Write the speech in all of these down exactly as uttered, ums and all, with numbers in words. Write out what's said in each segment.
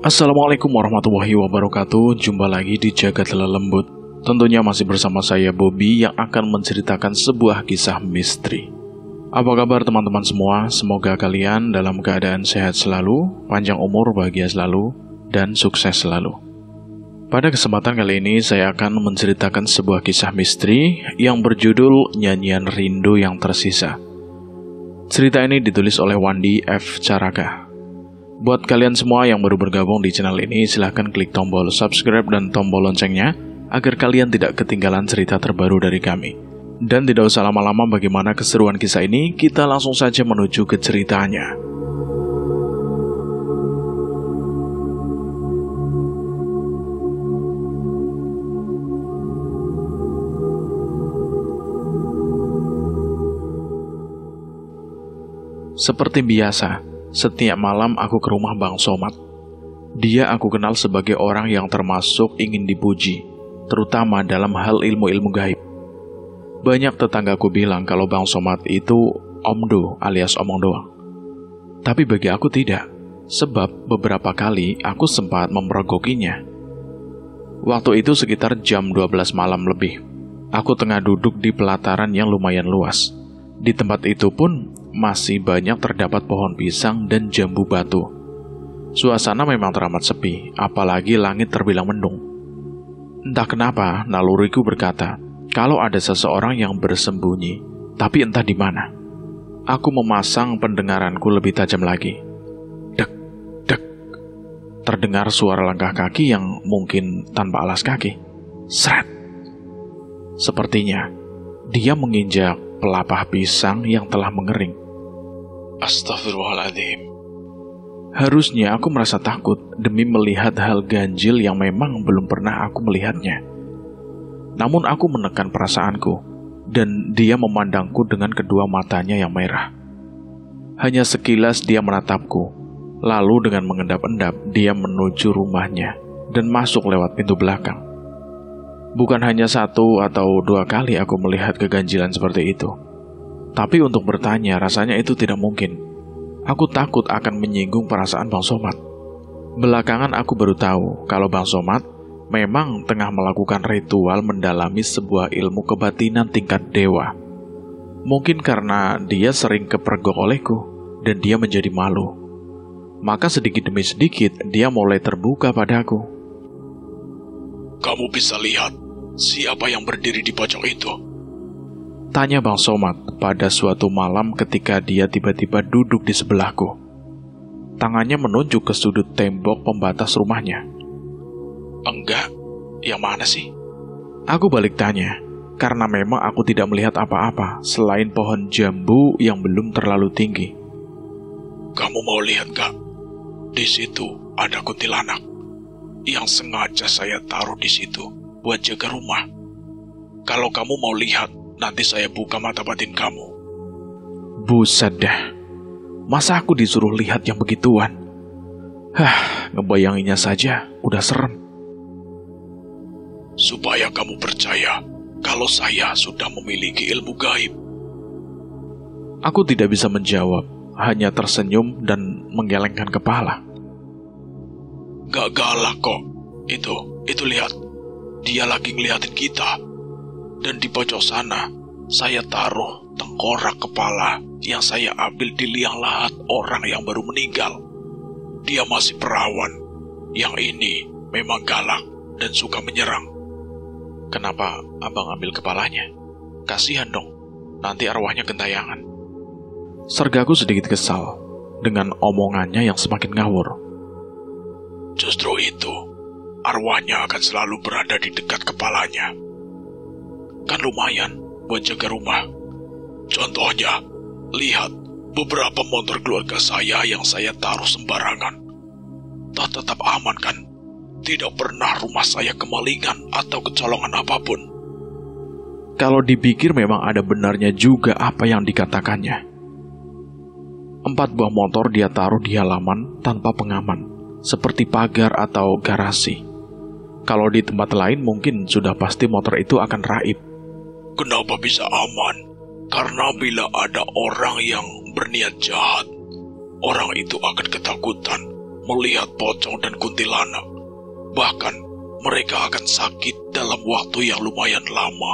Assalamualaikum warahmatullahi wabarakatuh. Jumpa lagi di Jagat Lelembut. Tentunya masih bersama saya Bobby yang akan menceritakan sebuah kisah misteri. Apa kabar teman-teman semua? Semoga kalian dalam keadaan sehat selalu, panjang umur, bahagia selalu, dan sukses selalu. Pada kesempatan kali ini saya akan menceritakan sebuah kisah misteri yang berjudul Nyanyian Rindu Yang Tersisa. Cerita ini ditulis oleh Wandi F. Caraka. Buat kalian semua yang baru bergabung di channel ini, silahkan klik tombol subscribe dan tombol loncengnya agar kalian tidak ketinggalan cerita terbaru dari kami. Dan tidak usah lama-lama, bagaimana keseruan kisah ini, kita langsung saja menuju ke ceritanya. Seperti biasa, setiap malam aku ke rumah Bang Somad. Dia aku kenal sebagai orang yang termasuk ingin dipuji, terutama dalam hal ilmu-ilmu gaib. Banyak tetanggaku bilang kalau Bang Somad itu omdo alias omong doang. Tapi bagi aku tidak, sebab beberapa kali aku sempat memergokinya. Waktu itu sekitar jam dua belas malam lebih. Aku tengah duduk di pelataran yang lumayan luas. Di tempat itu pun masih banyak terdapat pohon pisang dan jambu batu. Suasana memang teramat sepi, apalagi langit terbilang mendung. Entah kenapa, naluriku berkata, kalau ada seseorang yang bersembunyi, tapi entah di mana. Aku memasang pendengaranku lebih tajam lagi. Dek, dek. Terdengar suara langkah kaki yang mungkin tanpa alas kaki. Sret. Sepertinya dia menginjak pelapah pisang yang telah mengering. Astagfirullahaladzim. Harusnya aku merasa takut demi melihat hal ganjil yang memang belum pernah aku melihatnya. Namun aku menekan perasaanku, dan dia memandangku dengan kedua matanya yang merah. Hanya sekilas dia menatapku, lalu dengan mengendap-endap dia menuju rumahnya dan masuk lewat pintu belakang. Bukan hanya satu atau dua kali aku melihat keganjilan seperti itu. Tapi untuk bertanya rasanya itu tidak mungkin. Aku takut akan menyinggung perasaan Bang Somad. Belakangan aku baru tahu kalau Bang Somad memang tengah melakukan ritual mendalami sebuah ilmu kebatinan tingkat dewa. Mungkin karena dia sering kepergok olehku dan dia menjadi malu. Maka sedikit demi sedikit dia mulai terbuka padaku. Kamu bisa lihat siapa yang berdiri di pojok itu? Tanya Bang Somad pada suatu malam ketika dia tiba-tiba duduk di sebelahku. Tangannya menunjuk ke sudut tembok pembatas rumahnya. Enggak, yang mana sih? Aku balik tanya, karena memang aku tidak melihat apa-apa selain pohon jambu yang belum terlalu tinggi. Kamu mau lihat gak? Di situ ada kuntilanak yang sengaja saya taruh di situ buat jaga rumah. Kalau kamu mau lihat, nanti saya buka mata batin kamu. Buset dah, masa aku disuruh lihat yang begituan? Hah, ngebayanginnya saja udah serem. Supaya kamu percaya kalau saya sudah memiliki ilmu gaib. Aku tidak bisa menjawab, hanya tersenyum dan menggelengkan kepala. Gak galak kok. Itu, itu lihat. Dia lagi ngeliatin kita. Dan di pojok sana, saya taruh tengkorak kepala yang saya ambil di liang lahat orang yang baru meninggal. Dia masih perawan. Yang ini memang galak dan suka menyerang. Kenapa abang ambil kepalanya? Kasihan dong, nanti arwahnya gentayangan. Sergaku sedikit kesal dengan omongannya yang semakin ngawur. Justru itu, arwahnya akan selalu berada di dekat kepalanya. Kan lumayan buat jaga rumah. Contohnya, lihat beberapa motor keluarga saya yang saya taruh sembarangan. Tak tetap aman kan? Tidak pernah rumah saya kemalingan atau kecolongan apapun. Kalau dipikir memang ada benarnya juga apa yang dikatakannya. Empat buah motor dia taruh di halaman tanpa pengaman, seperti pagar atau garasi. Kalau di tempat lain mungkin sudah pasti motor itu akan raib. Kenapa bisa aman? Karena bila ada orang yang berniat jahat, orang itu akan ketakutan melihat pocong dan kuntilanak. Bahkan mereka akan sakit dalam waktu yang lumayan lama.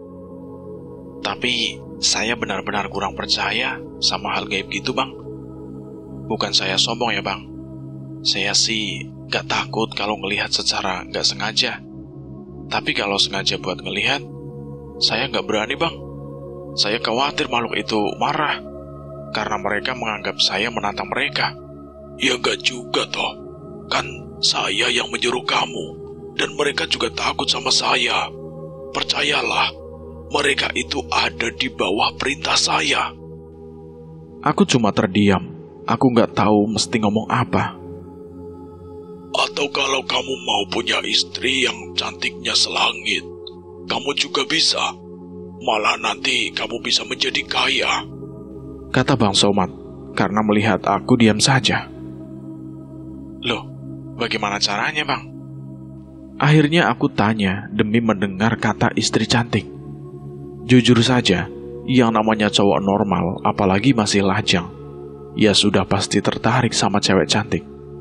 Tapi saya benar-benar kurang percaya sama hal gaib gitu, Bang. Bukan saya sombong ya, Bang. Saya sih gak takut kalau ngelihat secara gak sengaja. Tapi kalau sengaja buat ngelihat, saya gak berani, Bang. Saya khawatir makhluk itu marah karena mereka menganggap saya menantang mereka. Ya gak juga toh. Kan saya yang menyuruh kamu, dan mereka juga takut sama saya. Percayalah, mereka itu ada di bawah perintah saya. Aku cuma terdiam. Aku gak tahu mesti ngomong apa. Atau kalau kamu mau punya istri yang cantiknya selangit, kamu juga bisa. Malah nanti kamu bisa menjadi kaya, kata Bang Somad karena melihat aku diam saja. Loh, bagaimana caranya, Bang? Akhirnya aku tanya demi mendengar kata istri cantik. Jujur saja, yang namanya cowok normal, apalagi masih lajang, ya sudah pasti tertarik sama cewek cantik.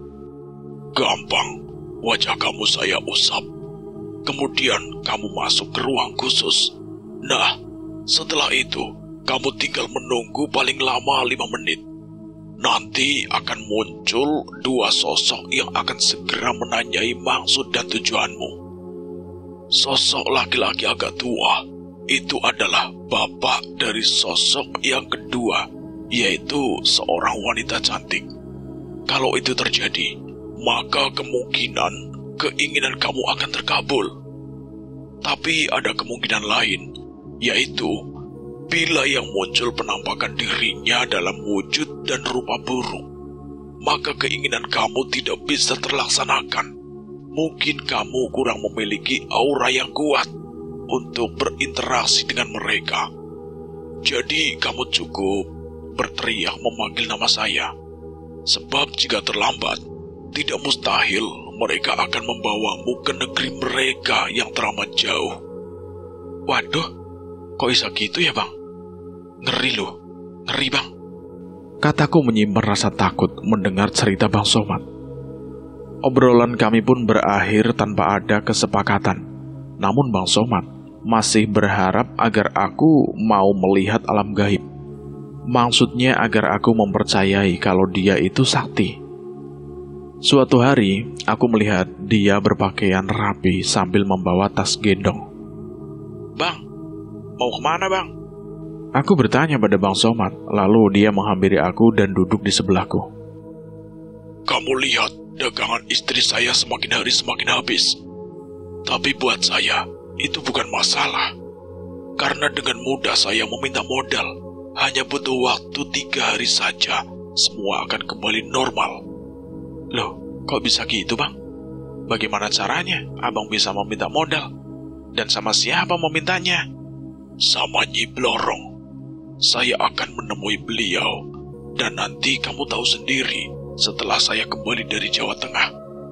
Gampang, wajah kamu saya usap. Kemudian kamu masuk ke ruang khusus. Nah, setelah itu, kamu tinggal menunggu paling lama lima menit. Nanti akan muncul dua sosok yang akan segera menanyai maksud dan tujuanmu. Sosok laki-laki agak tua, itu adalah bapak dari sosok yang kedua, yaitu seorang wanita cantik. Kalau itu terjadi, maka kemungkinan keinginan kamu akan terkabul. Tapi ada kemungkinan lain, yaitu bila yang muncul penampakan dirinya dalam wujud dan rupa buruk, maka keinginan kamu tidak bisa terlaksanakan. Mungkin kamu kurang memiliki aura yang kuat untuk berinteraksi dengan mereka. Jadi kamu cukup berteriak memanggil nama saya. Sebab jika terlambat, tidak mustahil mereka akan membawamu ke negeri mereka yang teramat jauh. Waduh, kok bisa gitu ya, Bang? Ngeri loh, ngeri, Bang. Kataku menyimpan rasa takut mendengar cerita Bang Somad. Obrolan kami pun berakhir tanpa ada kesepakatan. Namun Bang Somad masih berharap agar aku mau melihat alam gaib. Maksudnya agar aku mempercayai kalau dia itu sakti. Suatu hari, aku melihat dia berpakaian rapi sambil membawa tas gendong. Bang, mau kemana, Bang? Aku bertanya pada Bang Somad, lalu dia menghampiri aku dan duduk di sebelahku. Kamu lihat, dagangan istri saya semakin hari semakin habis. Tapi buat saya, itu bukan masalah. Karena dengan mudah saya meminta modal. Hanya butuh waktu tiga hari saja, semua akan kembali normal. Loh, kok bisa gitu, Bang? Bagaimana caranya Abang bisa meminta modal? Dan sama siapa memintanya? Sama Nyi Blorong. Saya akan menemui beliau. Dan nanti kamu tahu sendiri setelah saya kembali dari Jawa Tengah.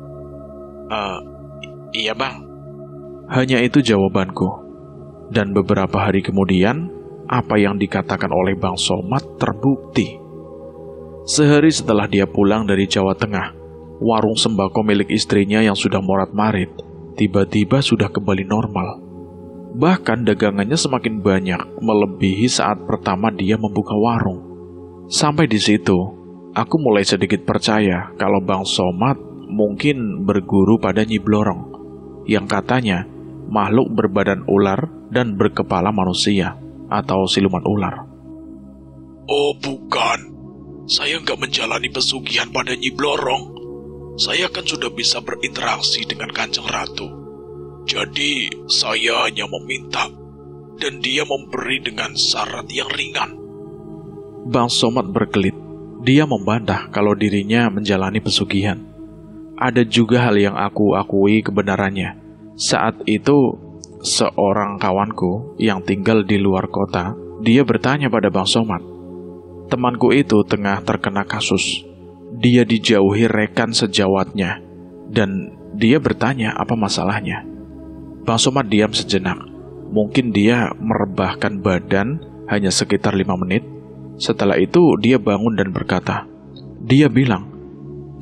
Uh, iya, Bang. Hanya itu jawabanku. Dan beberapa hari kemudian, apa yang dikatakan oleh Bang Somad terbukti. Sehari setelah dia pulang dari Jawa Tengah, warung sembako milik istrinya yang sudah morat-marit tiba-tiba sudah kembali normal. Bahkan dagangannya semakin banyak, melebihi saat pertama dia membuka warung. Sampai di situ, aku mulai sedikit percaya kalau Bang Somad mungkin berguru pada Nyi Blorong, yang katanya makhluk berbadan ular dan berkepala manusia, atau siluman ular. Oh bukan, saya nggak menjalani pesugihan pada Nyi Blorong. Saya kan sudah bisa berinteraksi dengan Kanjeng Ratu. Jadi saya hanya meminta, dan dia memberi dengan syarat yang ringan. Bang Somad berkelit. Dia membantah kalau dirinya menjalani pesugihan. Ada juga hal yang aku akui kebenarannya. Saat itu, seorang kawanku yang tinggal di luar kota, dia bertanya pada Bang Somad. Temanku itu tengah terkena kasus. Dia dijauhi rekan sejawatnya, dan dia bertanya apa masalahnya. Bang Somad diam sejenak. Mungkin dia merebahkan badan hanya sekitar lima menit. Setelah itu dia bangun dan berkata, dia bilang,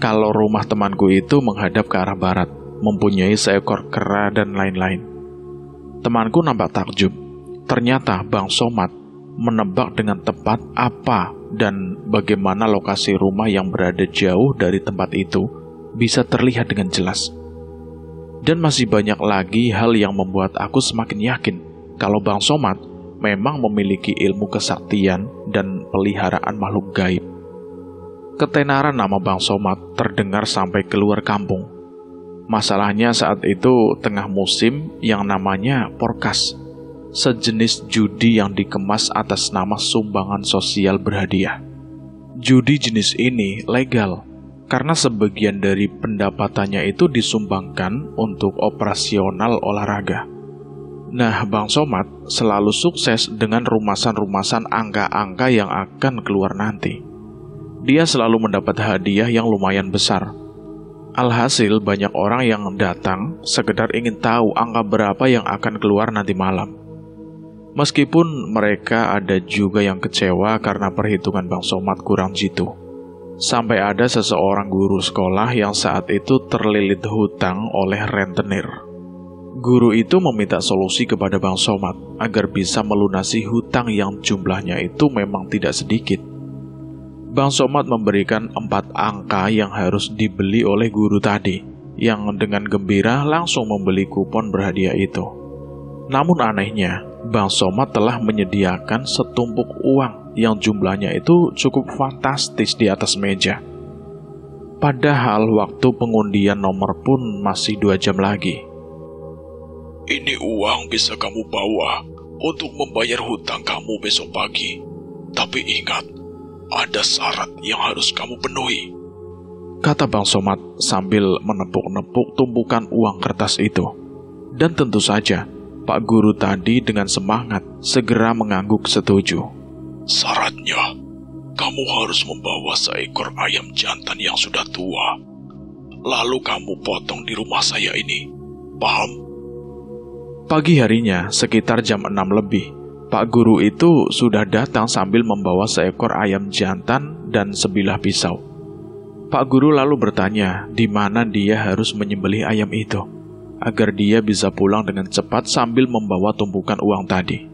kalau rumah temanku itu menghadap ke arah barat, mempunyai seekor kera dan lain-lain. Temanku nampak takjub. Ternyata Bang Somad menebak dengan tepat apa dan bagaimana lokasi rumah yang berada jauh dari tempat itu bisa terlihat dengan jelas. Dan masih banyak lagi hal yang membuat aku semakin yakin kalau Bang Somad memang memiliki ilmu kesaktian dan peliharaan makhluk gaib. Ketenaran nama Bang Somad terdengar sampai keluar kampung. Masalahnya saat itu tengah musim yang namanya porkas, sejenis judi yang dikemas atas nama sumbangan sosial berhadiah. Judi jenis ini legal, karena sebagian dari pendapatannya itu disumbangkan untuk operasional olahraga. Nah, Bang Somad selalu sukses dengan rumasan-rumasan angka-angka yang akan keluar nanti. Dia selalu mendapat hadiah yang lumayan besar. Alhasil banyak orang yang datang sekedar ingin tahu angka berapa yang akan keluar nanti malam. Meskipun mereka ada juga yang kecewa karena perhitungan Bang Somad kurang jitu. Sampai ada seseorang guru sekolah yang saat itu terlilit hutang oleh rentenir. Guru itu meminta solusi kepada Bang Somad agar bisa melunasi hutang yang jumlahnya itu memang tidak sedikit. Bang Somad memberikan empat angka yang harus dibeli oleh guru tadi, yang dengan gembira langsung membeli kupon berhadiah itu. Namun anehnya, Bang Somad telah menyediakan setumpuk uang yang jumlahnya itu cukup fantastis di atas meja. Padahal waktu pengundian nomor pun masih dua jam lagi. Ini uang bisa kamu bawa untuk membayar hutang kamu besok pagi. Tapi ingat, ada syarat yang harus kamu penuhi, kata Bang Somad sambil menepuk-nepuk tumpukan uang kertas itu. Dan tentu saja, Pak Guru tadi dengan semangat segera mengangguk setuju. Syaratnya, kamu harus membawa seekor ayam jantan yang sudah tua. Lalu kamu potong di rumah saya ini. Paham? Pagi harinya, sekitar jam enam lebih, Pak Guru itu sudah datang sambil membawa seekor ayam jantan dan sebilah pisau. Pak Guru lalu bertanya di mana dia harus menyembelih ayam itu, agar dia bisa pulang dengan cepat sambil membawa tumpukan uang tadi.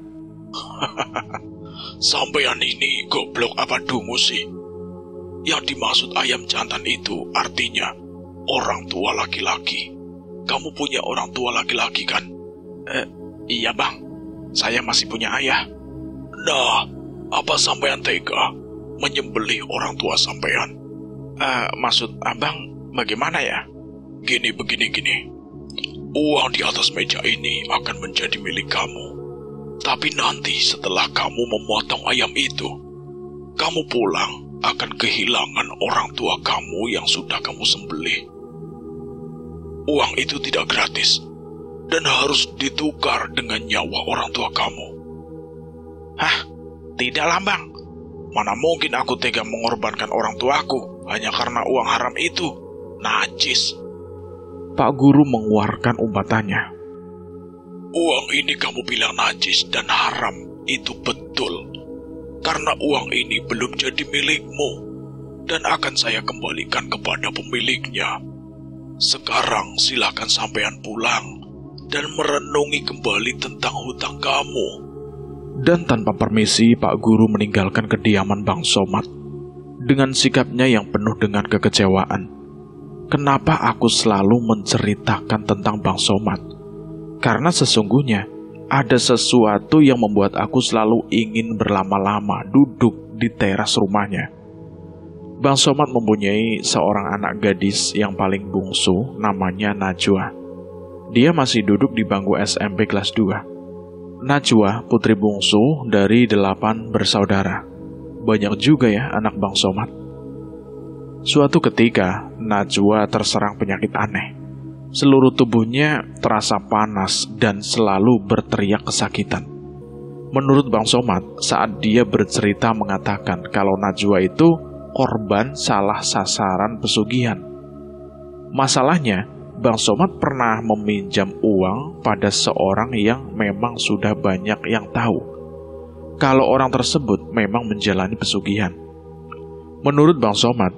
Sampean ini goblok apa dungu sih? Yang dimaksud ayam jantan itu artinya orang tua laki-laki. Kamu punya orang tua laki-laki kan? Eh, iya bang, saya masih punya ayah. Nah, apa sampean tega menyembelih orang tua sampean? Uh, maksud abang bagaimana ya? Gini, begini, gini. Uang di atas meja ini akan menjadi milik kamu. Tapi nanti setelah kamu memotong ayam itu, kamu pulang akan kehilangan orang tua kamu yang sudah kamu sembelih. Uang itu tidak gratis dan harus ditukar dengan nyawa orang tua kamu. Hah? Tidaklah bang. Mana mungkin aku tega mengorbankan orang tuaku hanya karena uang haram itu. Najis. Pak Guru mengeluarkan umbatannya. Uang ini kamu bilang najis dan haram, itu betul. Karena uang ini belum jadi milikmu dan akan saya kembalikan kepada pemiliknya. Sekarang silakan sampean pulang dan merenungi kembali tentang hutang kamu. Dan tanpa permisi, Pak Guru meninggalkan kediaman Bang Somad. Dengan sikapnya yang penuh dengan kekecewaan. Kenapa aku selalu menceritakan tentang Bang Somad? Karena sesungguhnya ada sesuatu yang membuat aku selalu ingin berlama-lama duduk di teras rumahnya. Bang Somad mempunyai seorang anak gadis yang paling bungsu, namanya Najwa. Dia masih duduk di bangku S M P kelas dua. Najwa putri bungsu dari delapan bersaudara. Banyak juga ya anak Bang Somad. Suatu ketika, Najwa terserang penyakit aneh. Seluruh tubuhnya terasa panas dan selalu berteriak kesakitan. Menurut Bang Somad, saat dia bercerita mengatakan kalau Najwa itu korban salah sasaran pesugihan. Masalahnya, Bang Somad pernah meminjam uang pada seorang yang memang sudah banyak yang tahu kalau orang tersebut memang menjalani pesugihan. Menurut Bang Somad,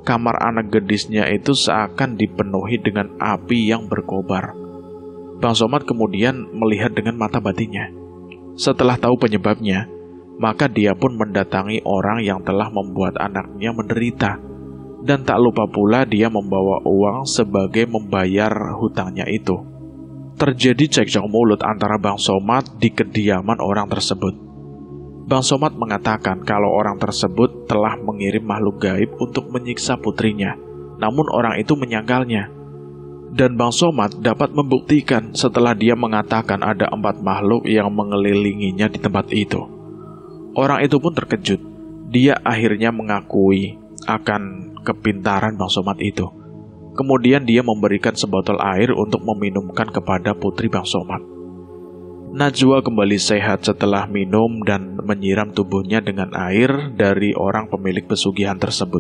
kamar anak gadisnya itu seakan dipenuhi dengan api yang berkobar. Bang Somad kemudian melihat dengan mata batinnya. Setelah tahu penyebabnya, maka dia pun mendatangi orang yang telah membuat anaknya menderita. Dan tak lupa pula dia membawa uang sebagai membayar hutangnya itu. Terjadi cekcok mulut antara Bang Somad di kediaman orang tersebut. Bang Somad mengatakan kalau orang tersebut telah mengirim makhluk gaib untuk menyiksa putrinya, namun orang itu menyangkalnya. Dan Bang Somad dapat membuktikan setelah dia mengatakan ada empat makhluk yang mengelilinginya di tempat itu. Orang itu pun terkejut. Dia akhirnya mengakui akan kepintaran Bang Somad itu. Kemudian dia memberikan sebotol air untuk meminumkan kepada putri Bang Somad. Najwa kembali sehat setelah minum dan menyiram tubuhnya dengan air dari orang pemilik pesugihan tersebut.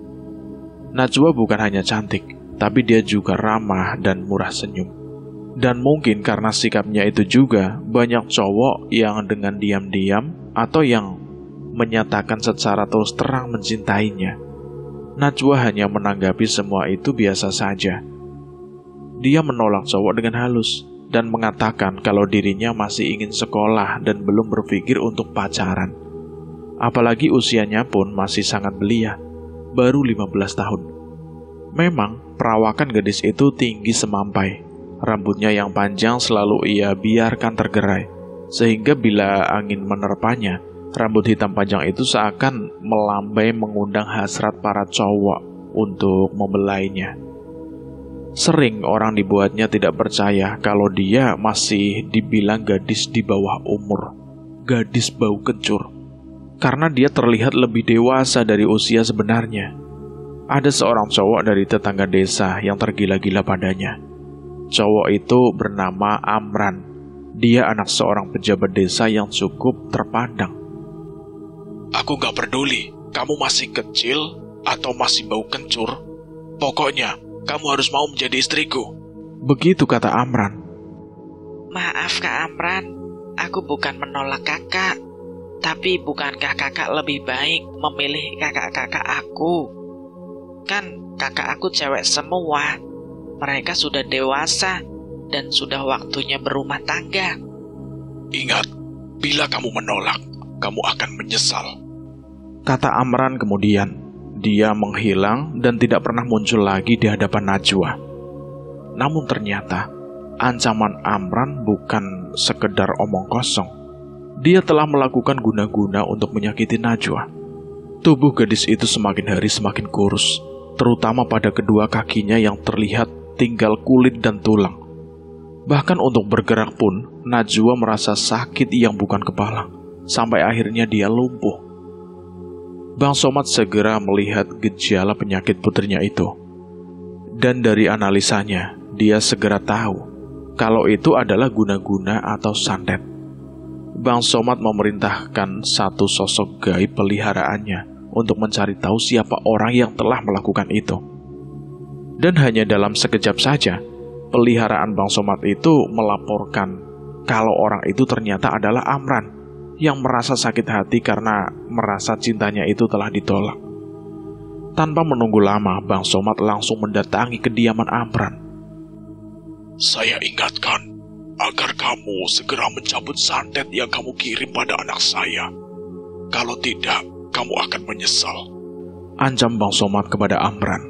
Najwa bukan hanya cantik, tapi dia juga ramah dan murah senyum. Dan mungkin karena sikapnya itu juga, banyak cowok yang dengan diam-diam atau yang menyatakan secara terus terang mencintainya. Najwa hanya menanggapi semua itu biasa saja. Dia menolak cowok dengan halus dan mengatakan kalau dirinya masih ingin sekolah dan belum berpikir untuk pacaran. Apalagi usianya pun masih sangat belia, baru lima belas tahun. Memang perawakan gadis itu tinggi semampai. Rambutnya yang panjang selalu ia biarkan tergerai, sehingga bila angin menerpanya, rambut hitam panjang itu seakan melambai mengundang hasrat para cowok untuk membelainya. Sering orang dibuatnya tidak percaya kalau dia masih dibilang gadis di bawah umur, gadis bau kencur, karena dia terlihat lebih dewasa dari usia sebenarnya. Ada seorang cowok dari tetangga desa yang tergila-gila padanya. Cowok itu bernama Amran. Dia anak seorang pejabat desa yang cukup terpandang. Aku gak peduli, kamu masih kecil atau masih bau kencur. Pokoknya, kamu harus mau menjadi istriku. Begitu kata Amran. Maaf Kak Amran, aku bukan menolak kakak. Tapi bukankah kakak lebih baik memilih kakak-kakak aku? Kan kakak aku cewek semua. Mereka sudah dewasa dan sudah waktunya berumah tangga. Ingat, bila kamu menolak, kamu akan menyesal, kata Amran kemudian. Dia menghilang dan tidak pernah muncul lagi di hadapan Najwa. Namun ternyata, ancaman Amran bukan sekedar omong kosong. Dia telah melakukan guna-guna untuk menyakiti Najwa. Tubuh gadis itu semakin hari semakin kurus, terutama pada kedua kakinya yang terlihat tinggal kulit dan tulang. Bahkan untuk bergerak pun, Najwa merasa sakit yang bukan kepala, sampai akhirnya dia lumpuh. Bang Somad segera melihat gejala penyakit putrinya itu. Dan dari analisanya, dia segera tahu kalau itu adalah guna-guna atau santet. Bang Somad memerintahkan satu sosok gaib peliharaannya untuk mencari tahu siapa orang yang telah melakukan itu. Dan hanya dalam sekejap saja, peliharaan Bang Somad itu melaporkan kalau orang itu ternyata adalah Amran, yang merasa sakit hati karena merasa cintanya itu telah ditolak. Tanpa menunggu lama, Bang Somad langsung mendatangi kediaman Amran. Saya ingatkan agar kamu segera mencabut santet yang kamu kirim pada anak saya. Kalau tidak, kamu akan menyesal, ancam Bang Somad kepada Amran.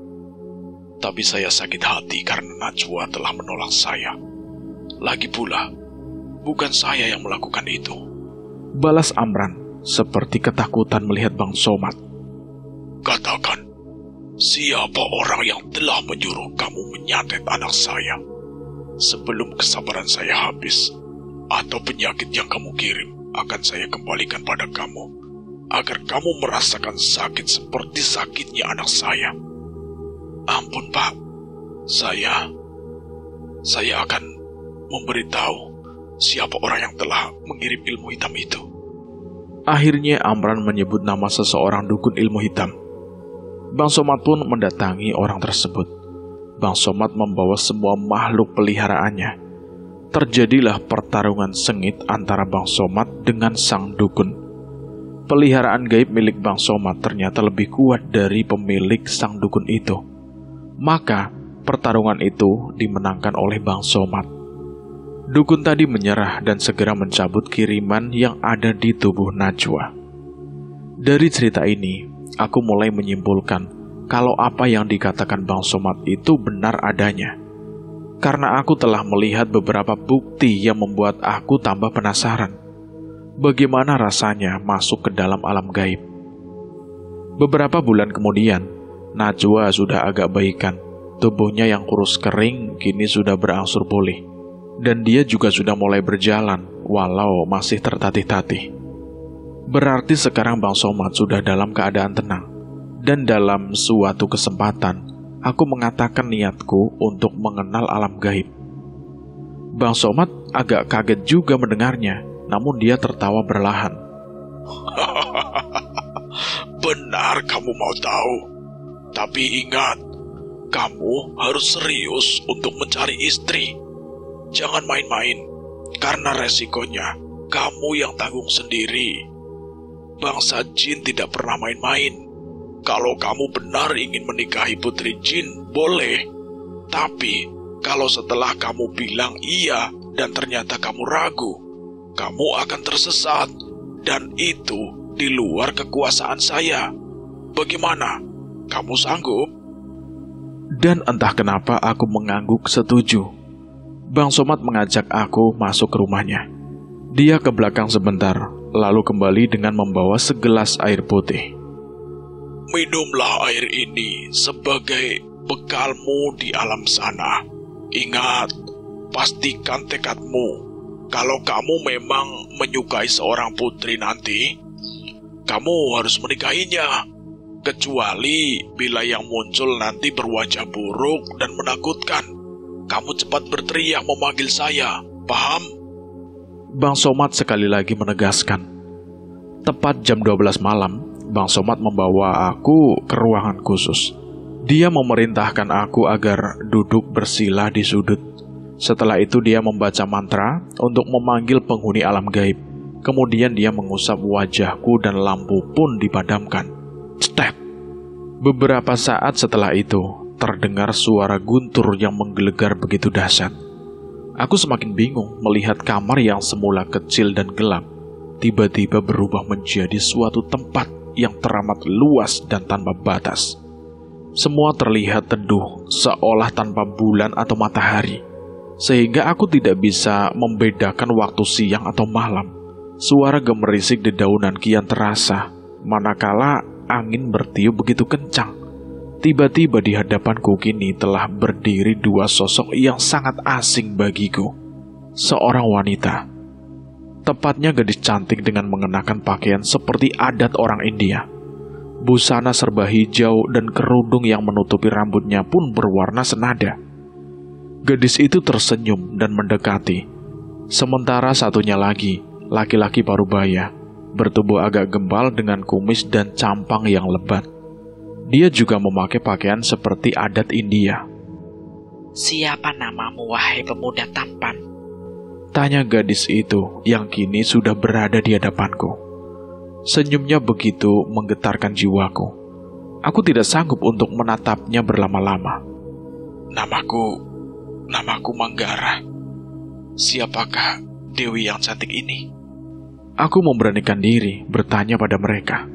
Tapi saya sakit hati karena Najwa telah menolak saya. Lagi pula, bukan saya yang melakukan itu, balas Amran seperti ketakutan melihat Bang Somad. Katakan, siapa orang yang telah menyuruh kamu menyantet anak saya? Sebelum kesabaran saya habis, atau penyakit yang kamu kirim akan saya kembalikan pada kamu, agar kamu merasakan sakit seperti sakitnya anak saya. Ampun Pak, saya, saya akan memberitahu siapa orang yang telah mengirim ilmu hitam itu. Akhirnya Amran menyebut nama seseorang dukun ilmu hitam. Bang Somad pun mendatangi orang tersebut. Bang Somad membawa semua makhluk peliharaannya. Terjadilah pertarungan sengit antara Bang Somad dengan sang dukun. Peliharaan gaib milik Bang Somad ternyata lebih kuat dari pemilik sang dukun itu. Maka pertarungan itu dimenangkan oleh Bang Somad. Dukun tadi menyerah dan segera mencabut kiriman yang ada di tubuh Najwa. Dari cerita ini, aku mulai menyimpulkan kalau apa yang dikatakan Bang Somad itu benar adanya. Karena aku telah melihat beberapa bukti yang membuat aku tambah penasaran. Bagaimana rasanya masuk ke dalam alam gaib? Beberapa bulan kemudian, Najwa sudah agak baikan. Tubuhnya yang kurus kering kini sudah berangsur pulih. Dan dia juga sudah mulai berjalan, walau masih tertatih-tatih. Berarti sekarang Bang Somad sudah dalam keadaan tenang. Dan dalam suatu kesempatan, aku mengatakan niatku untuk mengenal alam gaib. Bang Somad agak kaget juga mendengarnya. Namun dia tertawa berlahan. Benar kamu mau tahu. Tapi ingat, kamu harus serius untuk mencari istri. Jangan main-main, karena resikonya kamu yang tanggung sendiri. Bangsa jin tidak pernah main-main. Kalau kamu benar ingin menikahi putri jin, boleh. Tapi kalau setelah kamu bilang iya dan ternyata kamu ragu, kamu akan tersesat, dan itu di luar kekuasaan saya. Bagaimana? Kamu sanggup? Dan entah kenapa aku mengangguk setuju. Bang Somad mengajak aku masuk ke rumahnya. Dia ke belakang sebentar, lalu kembali dengan membawa segelas air putih. Minumlah air ini sebagai bekalmu di alam sana. Ingat, pastikan tekadmu. Kalau kamu memang menyukai seorang putri nanti, kamu harus menikahinya. Kecuali bila yang muncul nanti berwajah buruk dan menakutkan. Kamu cepat berteriak memanggil saya, paham? Bang Somad sekali lagi menegaskan. Tepat jam dua belas malam, Bang Somad membawa aku ke ruangan khusus. Dia memerintahkan aku agar duduk bersila di sudut. Setelah itu dia membaca mantra untuk memanggil penghuni alam gaib. Kemudian dia mengusap wajahku dan lampu pun dipadamkan. Cetek! Beberapa saat setelah itu, terdengar suara guntur yang menggelegar begitu dahsyat. Aku semakin bingung melihat kamar yang semula kecil dan gelap, tiba-tiba berubah menjadi suatu tempat yang teramat luas dan tanpa batas. Semua terlihat teduh, seolah tanpa bulan atau matahari. Sehingga aku tidak bisa membedakan waktu siang atau malam. Suara gemerisik dedaunan kian terasa, manakala angin bertiup begitu kencang. Tiba-tiba di hadapanku kini telah berdiri dua sosok yang sangat asing bagiku. Seorang wanita, tepatnya gadis cantik dengan mengenakan pakaian seperti adat orang India. Busana serba hijau dan kerudung yang menutupi rambutnya pun berwarna senada. Gadis itu tersenyum dan mendekati. Sementara satunya lagi, laki-laki parubaya, bertubuh agak gembal dengan kumis dan campang yang lebat. Dia juga memakai pakaian seperti adat India. Siapa namamu, wahai pemuda tampan? Tanya gadis itu yang kini sudah berada di hadapanku. Senyumnya begitu menggetarkan jiwaku. Aku tidak sanggup untuk menatapnya berlama-lama. Namaku... Namaku Manggara. Siapakah Dewi yang cantik ini? Aku memberanikan diri bertanya pada mereka.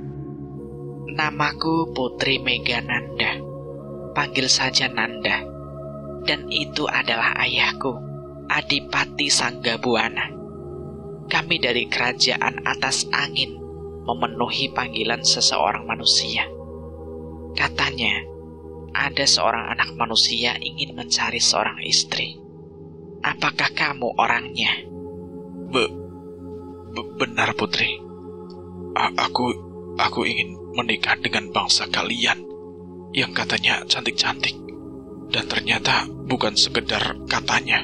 Namaku Putri Megananda. Panggil saja Nanda. Dan itu adalah ayahku, Adipati Sanggabuana. Kami dari kerajaan atas angin memenuhi panggilan seseorang manusia. Katanya, ada seorang anak manusia ingin mencari seorang istri. Apakah kamu orangnya? Be, be benar putri. A aku, aku ingin menikah dengan bangsa kalian yang katanya cantik-cantik, dan ternyata bukan sekedar katanya.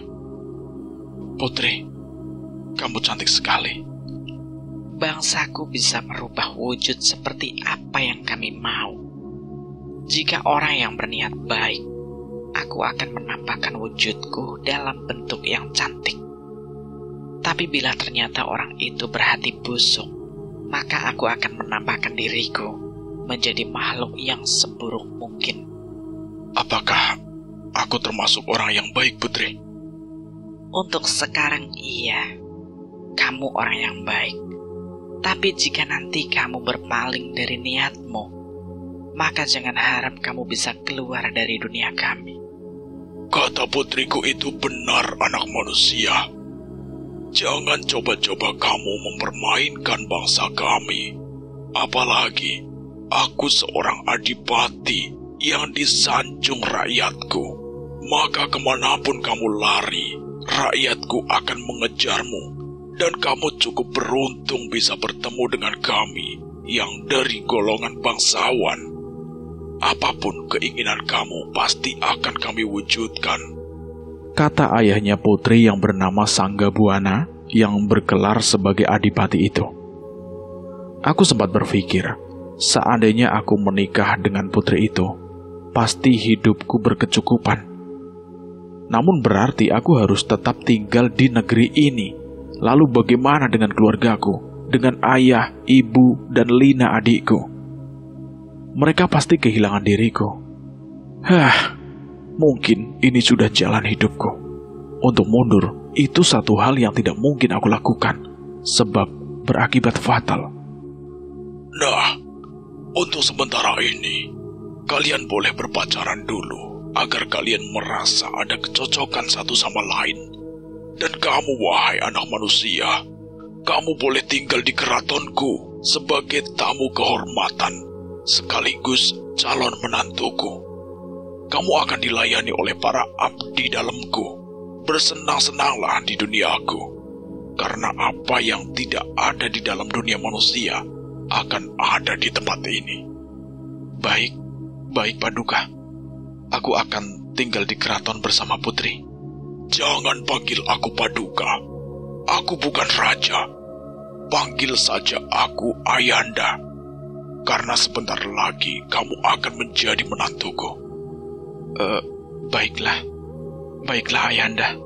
Putri, kamu cantik sekali. Bangsaku bisa merubah wujud seperti apa yang kami mau. Jika orang yang berniat baik, aku akan menampakkan wujudku dalam bentuk yang cantik. Tapi bila ternyata orang itu berhati busuk, maka aku akan menampakkan diriku menjadi makhluk yang seburuk mungkin. Apakah aku termasuk orang yang baik, Putri? Untuk sekarang iya, kamu orang yang baik. Tapi jika nanti kamu berpaling dari niatmu, maka jangan harap kamu bisa keluar dari dunia kami. Kata putriku itu benar, anak manusia. Jangan coba-coba kamu mempermainkan bangsa kami. Apalagi aku seorang adipati yang disanjung rakyatku. Maka kemanapun kamu lari, rakyatku akan mengejarmu. Dan kamu cukup beruntung bisa bertemu dengan kami yang dari golongan bangsawan. Apapun keinginan kamu pasti akan kami wujudkan, kata ayahnya putri yang bernama Sanggabuana yang bergelar sebagai adipati itu. Aku sempat berpikir, seandainya aku menikah dengan putri itu, pasti hidupku berkecukupan. Namun berarti aku harus tetap tinggal di negeri ini. Lalu bagaimana dengan keluargaku, dengan ayah, ibu, dan Lina adikku? Mereka pasti kehilangan diriku. Hah, mungkin ini sudah jalan hidupku. Untuk mundur, itu satu hal yang tidak mungkin aku lakukan, sebab berakibat fatal. Nah, untuk sementara ini, kalian boleh berpacaran dulu, agar kalian merasa ada kecocokan satu sama lain. Dan kamu, wahai anak manusia, kamu boleh tinggal di keratonku sebagai tamu kehormatan, sekaligus calon menantuku. Kamu akan dilayani oleh para abdi dalamku. Bersenang-senanglah di duniaku, karena apa yang tidak ada di dalam dunia manusia akan ada di tempat ini. Baik, baik Paduka. Aku akan tinggal di keraton bersama putri. Jangan panggil aku Paduka. Aku bukan raja. Panggil saja aku Ayanda. Karena sebentar lagi kamu akan menjadi menantuku. Uh, baiklah. Baiklah Ayanda.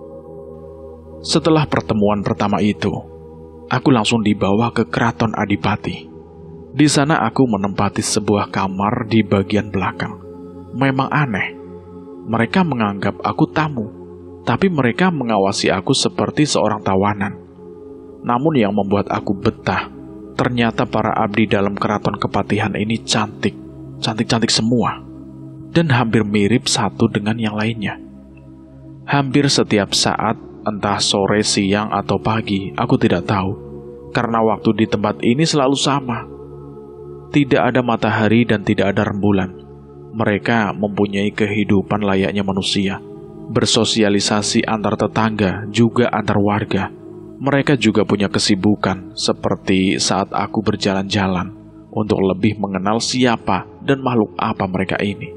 Setelah pertemuan pertama itu, aku langsung dibawa ke keraton Adipati. Di sana aku menempati sebuah kamar di bagian belakang. Memang aneh. Mereka menganggap aku tamu. Tapi mereka mengawasi aku seperti seorang tawanan. Namun yang membuat aku betah, ternyata para abdi dalam keraton Kepatihan ini cantik, cantik-cantik semua. Dan hampir mirip satu dengan yang lainnya. Hampir setiap saat, entah sore, siang, atau pagi, aku tidak tahu. Karena waktu di tempat ini selalu sama. Tidak ada matahari dan tidak ada rembulan. Mereka mempunyai kehidupan layaknya manusia. Bersosialisasi antar tetangga, juga antar warga. Mereka juga punya kesibukan, seperti saat aku berjalan-jalan, untuk lebih mengenal siapa dan makhluk apa mereka ini.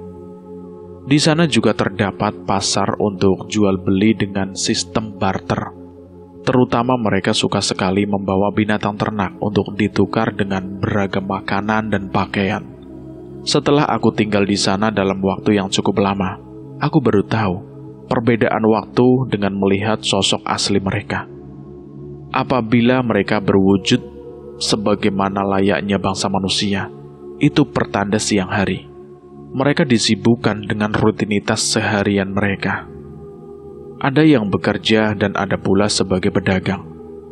Di sana juga terdapat pasar untuk jual beli dengan sistem barter. Terutama mereka suka sekali membawa binatang ternak untuk ditukar dengan beragam makanan dan pakaian. Setelah aku tinggal di sana dalam waktu yang cukup lama, aku baru tahu perbedaan waktu dengan melihat sosok asli mereka. Apabila mereka berwujud sebagaimana layaknya bangsa manusia, itu pertanda siang hari. Mereka disibukkan dengan rutinitas seharian mereka. Ada yang bekerja dan ada pula sebagai pedagang.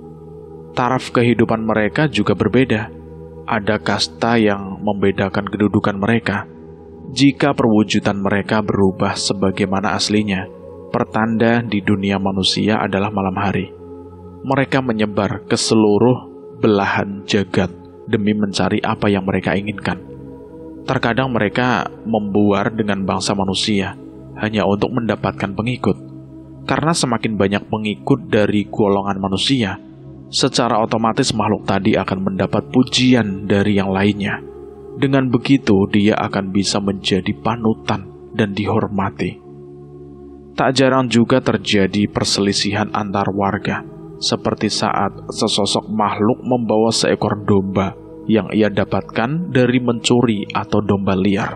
Taraf kehidupan mereka juga berbeda. Ada kasta yang membedakan kedudukan mereka. Jika perwujudan mereka berubah sebagaimana aslinya, pertanda di dunia manusia adalah malam hari. Mereka menyebar ke seluruh belahan jagat demi mencari apa yang mereka inginkan. Terkadang mereka membuar dengan bangsa manusia hanya untuk mendapatkan pengikut. Karena semakin banyak pengikut dari golongan manusia, secara otomatis makhluk tadi akan mendapat pujian dari yang lainnya. Dengan begitu, dia akan bisa menjadi panutan dan dihormati. Tak jarang juga terjadi perselisihan antar warga, seperti saat sesosok makhluk membawa seekor domba yang ia dapatkan dari mencuri atau domba liar.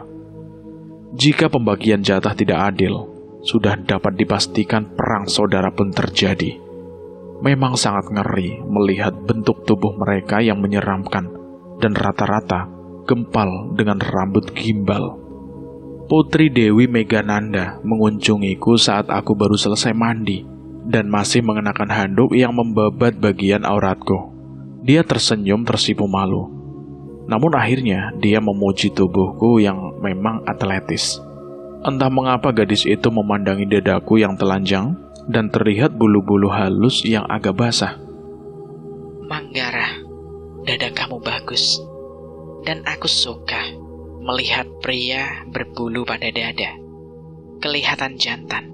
Jika pembagian jatah tidak adil, sudah dapat dipastikan perang saudara pun terjadi. Memang sangat ngeri melihat bentuk tubuh mereka yang menyeramkan dan rata-rata gempal dengan rambut gimbal. Putri Dewi Megananda mengunjungiku saat aku baru selesai mandi dan masih mengenakan handuk yang membabat bagian auratku. Dia tersenyum tersipu malu. Namun akhirnya dia memuji tubuhku yang memang atletis. Entah mengapa gadis itu memandangi dadaku yang telanjang dan terlihat bulu-bulu halus yang agak basah. Manggara, dada kamu bagus. Dan aku suka melihat pria berbulu pada dada. Kelihatan jantan.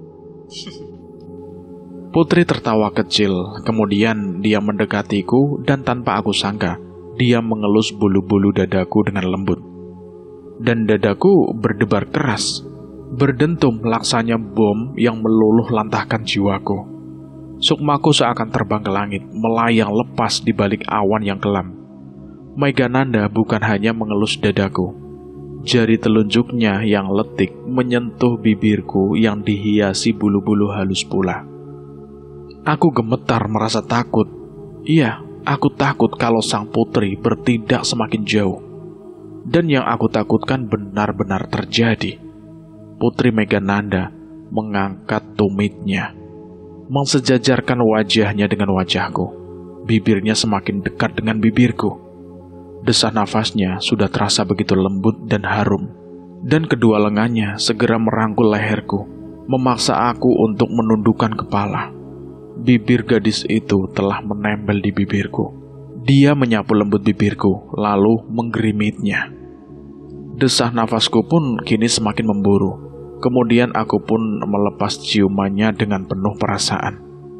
Putri tertawa kecil, kemudian dia mendekatiku dan tanpa aku sangka, dia mengelus bulu-bulu dadaku dengan lembut. Dan dadaku berdebar keras, berdentum laksanya bom yang meluluh lantahkan jiwaku. Sukmaku seakan terbang ke langit, melayang lepas di balik awan yang kelam. Megananda bukan hanya mengelus dadaku. Jari telunjuknya yang letik menyentuh bibirku yang dihiasi bulu-bulu halus pula. Aku gemetar merasa takut. Iya, aku takut kalau sang putri bertindak semakin jauh. Dan yang aku takutkan benar-benar terjadi. Putri Megananda mengangkat tumitnya, mensejajarkan wajahnya dengan wajahku. Bibirnya semakin dekat dengan bibirku. Desah nafasnya sudah terasa begitu lembut dan harum, dan kedua lengannya segera merangkul leherku, memaksa aku untuk menundukkan kepala. Bibir gadis itu telah menempel di bibirku. Dia menyapu lembut bibirku, lalu menggerimitnya. Desah nafasku pun kini semakin memburu. Kemudian aku pun melepas ciumannya dengan penuh perasaan.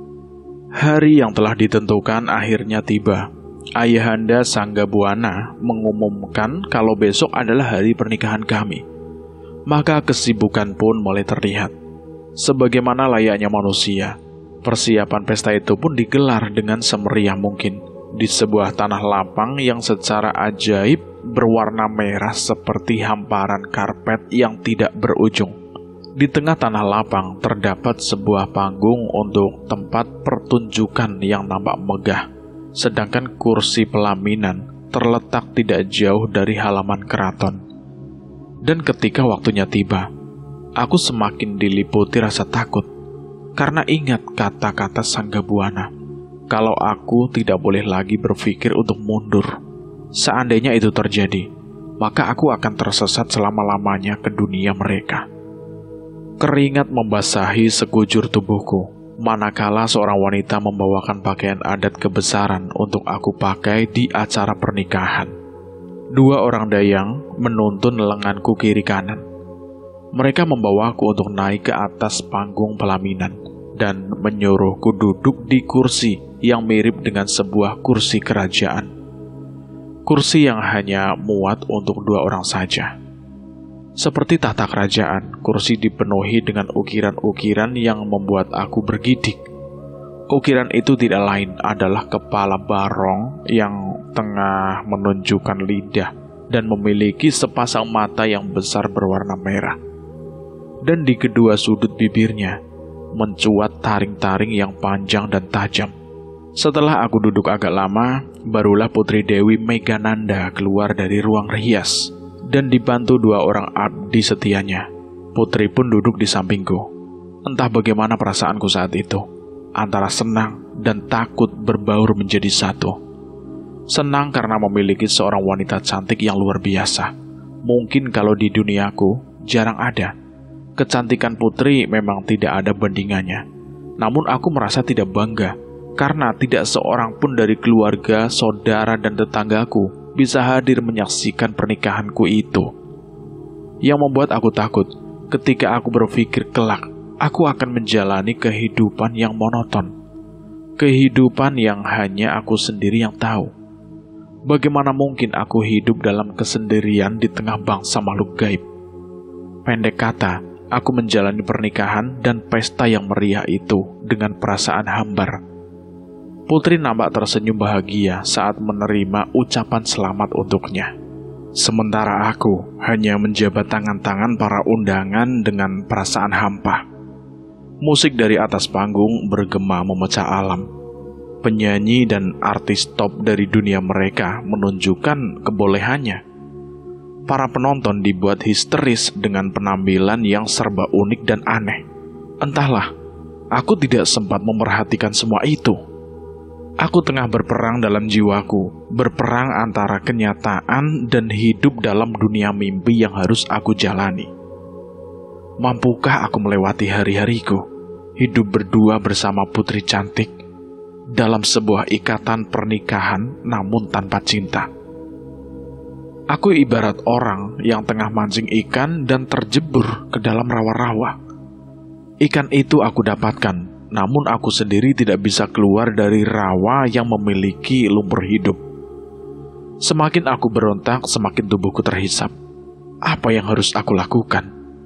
Hari yang telah ditentukan akhirnya tiba. Ayahanda Sanggabuana mengumumkan kalau besok adalah hari pernikahan kami. Maka kesibukan pun mulai terlihat. Sebagaimana layaknya manusia, persiapan pesta itu pun digelar dengan semeriah mungkin di sebuah tanah lapang yang secara ajaib berwarna merah seperti hamparan karpet yang tidak berujung. Di tengah tanah lapang terdapat sebuah panggung untuk tempat pertunjukan yang nampak megah. Sedangkan kursi pelaminan terletak tidak jauh dari halaman keraton. Dan ketika waktunya tiba, aku semakin diliputi rasa takut, karena ingat kata-kata Sanggabuana, kalau aku tidak boleh lagi berpikir untuk mundur. Seandainya itu terjadi, maka aku akan tersesat selama-lamanya ke dunia mereka. Keringat membasahi sekujur tubuhku, manakala seorang wanita membawakan pakaian adat kebesaran untuk aku pakai di acara pernikahan. Dua orang dayang menuntun lenganku kiri kanan. Mereka membawaku untuk naik ke atas panggung pelaminan dan menyuruhku duduk di kursi yang mirip dengan sebuah kursi kerajaan. Kursi yang hanya muat untuk dua orang saja. Seperti tahta kerajaan, kursi dipenuhi dengan ukiran-ukiran yang membuat aku bergidik. Ukiran itu tidak lain adalah kepala barong yang tengah menunjukkan lidah dan memiliki sepasang mata yang besar berwarna merah. Dan di kedua sudut bibirnya mencuat taring-taring yang panjang dan tajam. Setelah aku duduk agak lama, barulah Putri Dewi Megananda keluar dari ruang rias dan dibantu dua orang abdi setianya. Putri pun duduk di sampingku. Entah bagaimana perasaanku saat itu, antara senang dan takut berbaur menjadi satu. Senang karena memiliki seorang wanita cantik yang luar biasa. Mungkin kalau di duniaku jarang ada. Kecantikan putri memang tidak ada bandingannya. Namun aku merasa tidak bangga, karena tidak seorang pun dari keluarga, saudara, dan tetanggaku bisa hadir menyaksikan pernikahanku itu. Yang membuat aku takut ketika aku berpikir kelak aku akan menjalani kehidupan yang monoton. Kehidupan yang hanya aku sendiri yang tahu. Bagaimana mungkin aku hidup dalam kesendirian di tengah bangsa makhluk gaib? Pendek kata, aku menjalani pernikahan dan pesta yang meriah itu dengan perasaan hambar. Putri nampak tersenyum bahagia saat menerima ucapan selamat untuknya. Sementara aku hanya menjabat tangan-tangan para undangan dengan perasaan hampa. Musik dari atas panggung bergema memecah alam. penyanyi dan artis top dari dunia mereka menunjukkan kebolehannya. Para penonton dibuat histeris dengan penampilan yang serba unik dan aneh. Entahlah, aku tidak sempat memerhatikan semua itu. Aku tengah berperang dalam jiwaku, berperang antara kenyataan dan hidup dalam dunia mimpi yang harus aku jalani. Mampukah aku melewati hari-hariku, hidup berdua bersama putri cantik, dalam sebuah ikatan pernikahan namun tanpa cinta? Aku ibarat orang yang tengah mancing ikan dan terjebur ke dalam rawa-rawa. Ikan itu aku dapatkan, namun aku sendiri tidak bisa keluar dari rawa yang memiliki lumpur hidup. Semakin aku berontak, semakin tubuhku terhisap. Apa yang harus aku lakukan?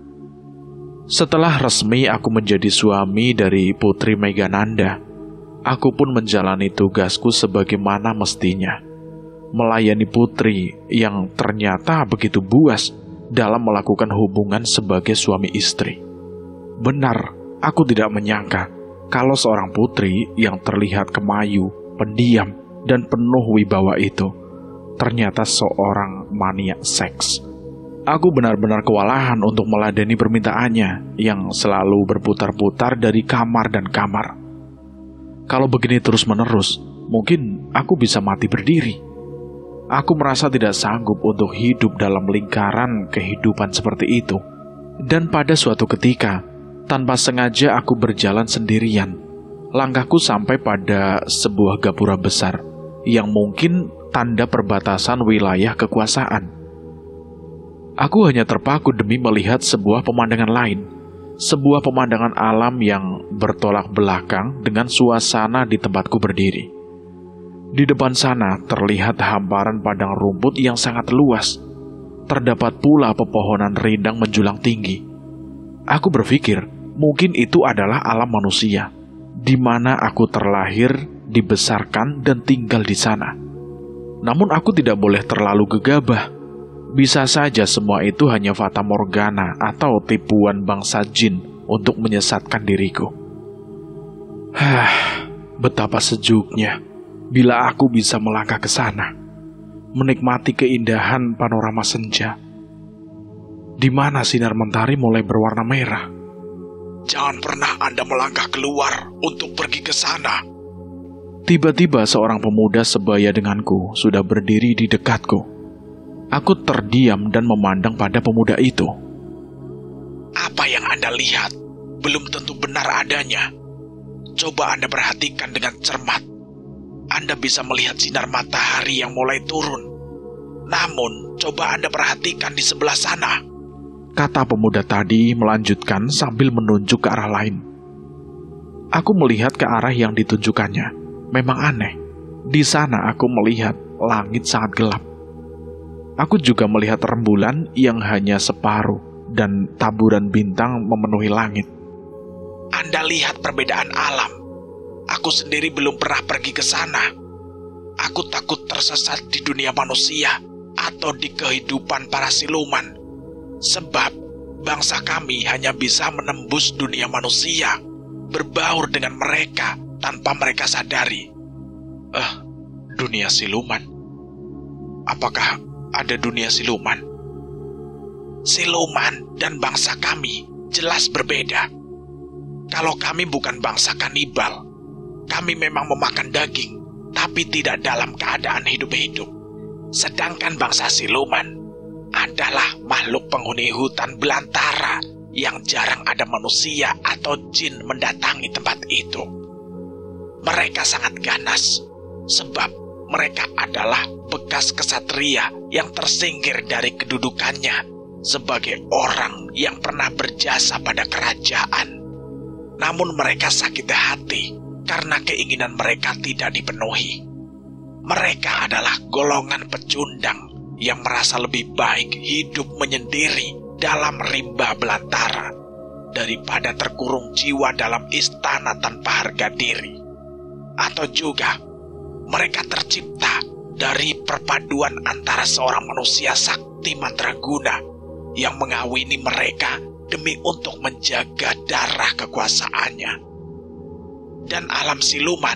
Setelah resmi aku menjadi suami dari Putri Meghananda, aku pun menjalani tugasku sebagaimana mestinya. Melayani putri yang ternyata begitu buas dalam melakukan hubungan sebagai suami istri. Benar, aku tidak menyangka kalau seorang putri yang terlihat kemayu, pendiam, dan penuh wibawa itu ternyata seorang maniak seks. Aku benar-benar kewalahan untuk meladeni permintaannya yang selalu berputar-putar dari kamar dan kamar. Kalau begini terus-menerus, mungkin aku bisa mati berdiri. Aku merasa tidak sanggup untuk hidup dalam lingkaran kehidupan seperti itu. Dan pada suatu ketika, tanpa sengaja aku berjalan sendirian. Langkahku sampai pada sebuah gapura besar, yang mungkin tanda perbatasan wilayah kekuasaan. Aku hanya terpaku demi melihat sebuah pemandangan lain. Sebuah pemandangan alam yang bertolak belakang dengan suasana di tempatku berdiri. Di depan sana terlihat hamparan padang rumput yang sangat luas. Terdapat pula pepohonan rindang menjulang tinggi. Aku berpikir, mungkin itu adalah alam manusia, di mana aku terlahir, dibesarkan, dan tinggal di sana. Namun aku tidak boleh terlalu gegabah. Bisa saja semua itu hanya fata morgana atau tipuan bangsa jin untuk menyesatkan diriku. Hah, betapa sejuknya bila aku bisa melangkah ke sana, menikmati keindahan panorama senja, di mana sinar mentari mulai berwarna merah. Jangan pernah Anda melangkah keluar untuk pergi ke sana. Tiba-tiba seorang pemuda sebaya denganku sudah berdiri di dekatku. Aku terdiam dan memandang pada pemuda itu. Apa yang Anda lihat belum tentu benar adanya. Coba Anda perhatikan dengan cermat. Anda bisa melihat sinar matahari yang mulai turun. Namun, coba Anda perhatikan di sebelah sana, kata pemuda tadi melanjutkan sambil menunjuk ke arah lain. Aku melihat ke arah yang ditunjukkannya. Memang aneh. Di sana aku melihat langit sangat gelap. Aku juga melihat rembulan yang hanya separuh dan taburan bintang memenuhi langit. Anda lihat perbedaan alam. Aku sendiri belum pernah pergi ke sana. Aku takut tersesat di dunia manusia atau di kehidupan para siluman. Sebab bangsa kami hanya bisa menembus dunia manusia, berbaur dengan mereka tanpa mereka sadari. Eh, dunia siluman? Apakah ada dunia siluman? Siluman dan bangsa kami jelas berbeda. Kalau kami bukan bangsa kanibal, kami memang memakan daging, tapi tidak dalam keadaan hidup-hidup. Sedangkan bangsa siluman adalah makhluk penghuni hutan belantara yang jarang ada manusia atau jin mendatangi tempat itu. Mereka sangat ganas, sebab mereka adalah bekas kesatria yang tersingkir dari kedudukannya sebagai orang yang pernah berjasa pada kerajaan. Namun mereka sakit hati karena keinginan mereka tidak dipenuhi. Mereka adalah golongan pecundang yang merasa lebih baik hidup menyendiri dalam rimba belantara daripada terkurung jiwa dalam istana tanpa harga diri. Atau juga mereka tercipta dari perpaduan antara seorang manusia sakti mandraguna yang mengawini mereka demi untuk menjaga darah kekuasaannya. Dan alam siluman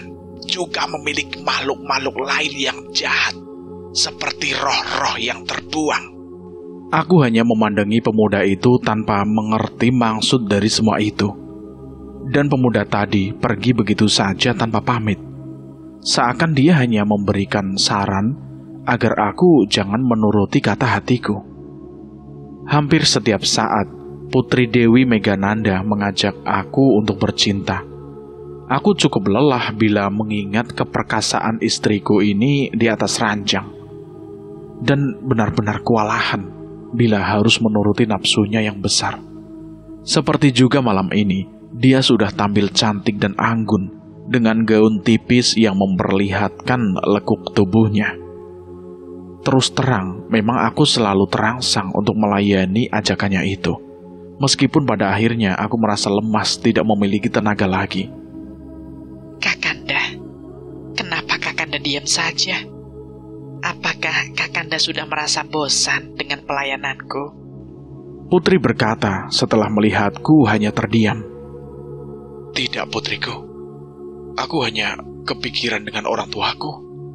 juga memiliki makhluk-makhluk lain yang jahat, seperti roh-roh yang terbuang. Aku hanya memandangi pemuda itu tanpa mengerti maksud dari semua itu. Dan pemuda tadi pergi begitu saja tanpa pamit. Seakan dia hanya memberikan saran agar aku jangan menuruti kata hatiku. Hampir setiap saat, Putri Dewi Meghananda mengajak aku untuk bercinta. Aku cukup lelah bila mengingat keperkasaan istriku ini di atas ranjang. Dan benar-benar kewalahan bila harus menuruti nafsunya yang besar. Seperti juga malam ini, dia sudah tampil cantik dan anggun dengan gaun tipis yang memperlihatkan lekuk tubuhnya. Terus terang, memang aku selalu terangsang untuk melayani ajakannya itu. Meskipun pada akhirnya aku merasa lemas, tidak memiliki tenaga lagi. Kakanda, kenapa Kakanda diam saja? Apakah Kakanda sudah merasa bosan dengan pelayananku? Putri berkata setelah melihatku hanya terdiam. Tidak, putriku. Aku hanya kepikiran dengan orang tuaku.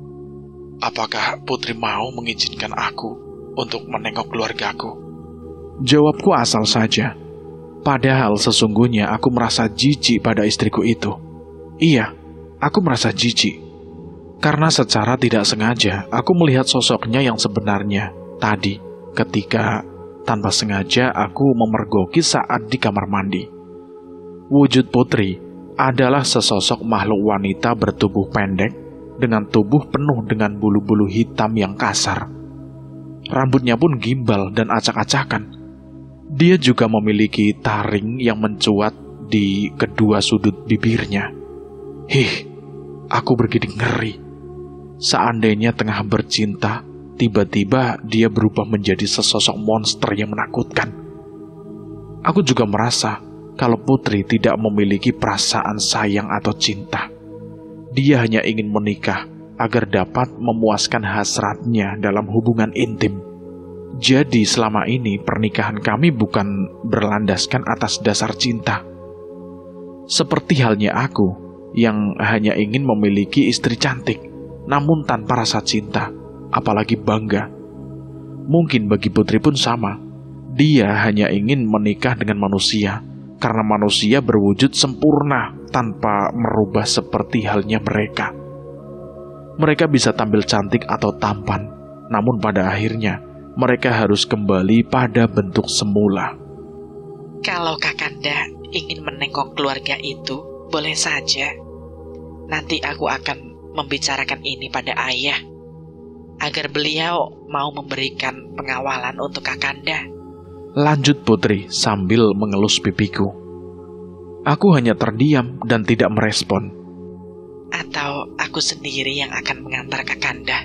Apakah putri mau mengizinkan aku untuk menengok keluargaku? Jawabku asal saja. Padahal sesungguhnya aku merasa jijik pada istriku itu. Iya, aku merasa jijik. Karena secara tidak sengaja, aku melihat sosoknya yang sebenarnya tadi ketika tanpa sengaja aku memergoki saat di kamar mandi. Wujud Putri adalah sesosok makhluk wanita bertubuh pendek dengan tubuh penuh dengan bulu-bulu hitam yang kasar. Rambutnya pun gimbal dan acak-acakan. Dia juga memiliki taring yang mencuat di kedua sudut bibirnya. Hih, aku bergidik ngeri. Seandainya tengah bercinta, tiba-tiba dia berubah menjadi sesosok monster yang menakutkan. Aku juga merasa kalau Putri tidak memiliki perasaan sayang atau cinta. Dia hanya ingin menikah agar dapat memuaskan hasratnya dalam hubungan intim. Jadi selama ini pernikahan kami bukan berlandaskan atas dasar cinta. Seperti halnya aku yang hanya ingin memiliki istri cantik, namun tanpa rasa cinta, apalagi bangga. Mungkin bagi Putri pun sama. Dia hanya ingin menikah dengan manusia, karena manusia berwujud sempurna tanpa merubah seperti halnya mereka. Mereka bisa tampil cantik atau tampan, namun pada akhirnya mereka harus kembali pada bentuk semula. Kalau Kakanda ingin menengok keluarga itu, boleh saja. Nanti aku akan membicarakan ini pada ayah, agar beliau mau memberikan pengawalan untuk Kakanda. Lanjut Putri sambil mengelus pipiku. Aku hanya terdiam dan tidak merespon. Atau aku sendiri yang akan mengantar Kakanda?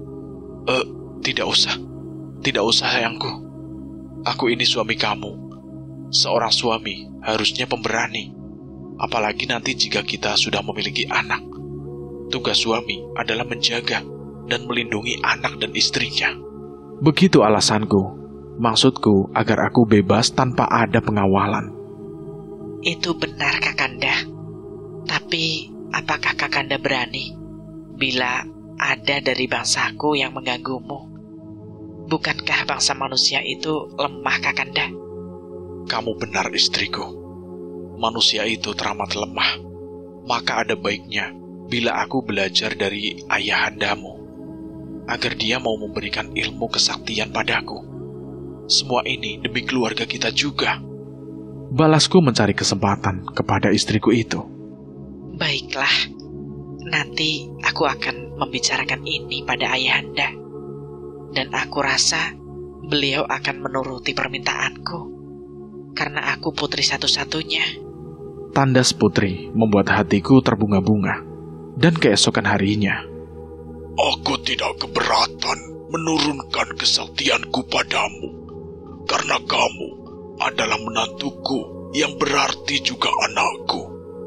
Eh, tidak usah. Tidak usah sayangku. Aku ini suami kamu. Seorang suami harusnya pemberani. Apalagi nanti jika kita sudah memiliki anak. Tugas suami adalah menjaga dan melindungi anak dan istrinya. Begitu alasanku. Maksudku agar aku bebas tanpa ada pengawalan. Itu benar Kakanda. Tapi apakah Kakanda berani bila ada dari bangsaku yang mengganggumu? Bukankah bangsa manusia itu lemah Kakanda? Kamu benar istriku. Manusia itu teramat lemah. Maka ada baiknya bila aku belajar dari ayahandamu, agar dia mau memberikan ilmu kesaktian padaku. Semua ini demi keluarga kita juga. Balasku mencari kesempatan kepada istriku itu. Baiklah, nanti aku akan membicarakan ini pada ayahanda. Dan aku rasa beliau akan menuruti permintaanku, karena aku putri satu-satunya. Tandas Putri membuat hatiku terbunga-bunga. Dan keesokan harinya, aku tidak keberatan menurunkan kesaktianku padamu, karena kamu adalah menantuku yang berarti juga anakku.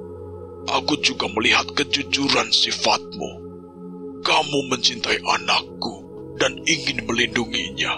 Aku juga melihat kejujuran sifatmu. Kamu mencintai anakku dan ingin melindunginya.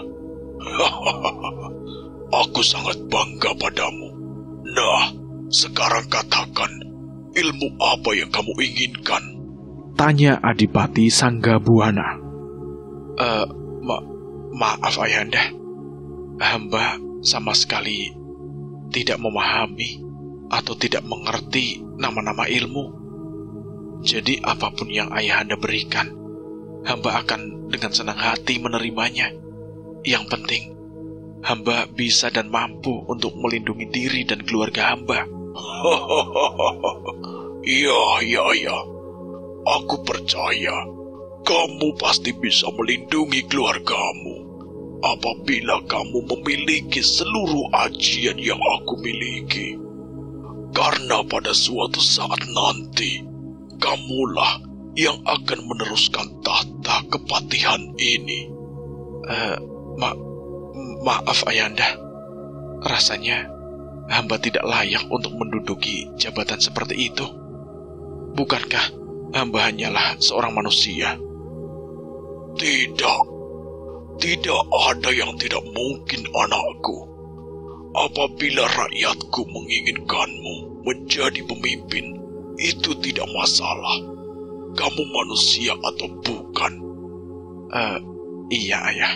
Aku sangat bangga padamu. Nah, sekarang katakan, ilmu apa yang kamu inginkan? Tanya Adipati Sanggabuana. Uh, ma maaf Ayahanda, hamba sama sekali tidak memahami atau tidak mengerti nama-nama ilmu. Jadi apapun yang Ayahanda berikan, hamba akan dengan senang hati menerimanya. Yang penting, hamba bisa dan mampu untuk melindungi diri dan keluarga hamba. Iya, iya, iya. Aku percaya kamu pasti bisa melindungi keluargamu apabila kamu memiliki seluruh ajian yang aku miliki. Karena pada suatu saat nanti, kamulah yang akan meneruskan tahta kepatihan ini. Uh, ma maaf Ayahanda, rasanya hamba tidak layak untuk menduduki jabatan seperti itu. Bukankah hamba hanyalah seorang manusia? Tidak, tidak ada yang tidak mungkin anakku. Apabila rakyatku menginginkanmu menjadi pemimpin, itu tidak masalah. Kamu manusia atau bukan? Uh, iya ayah.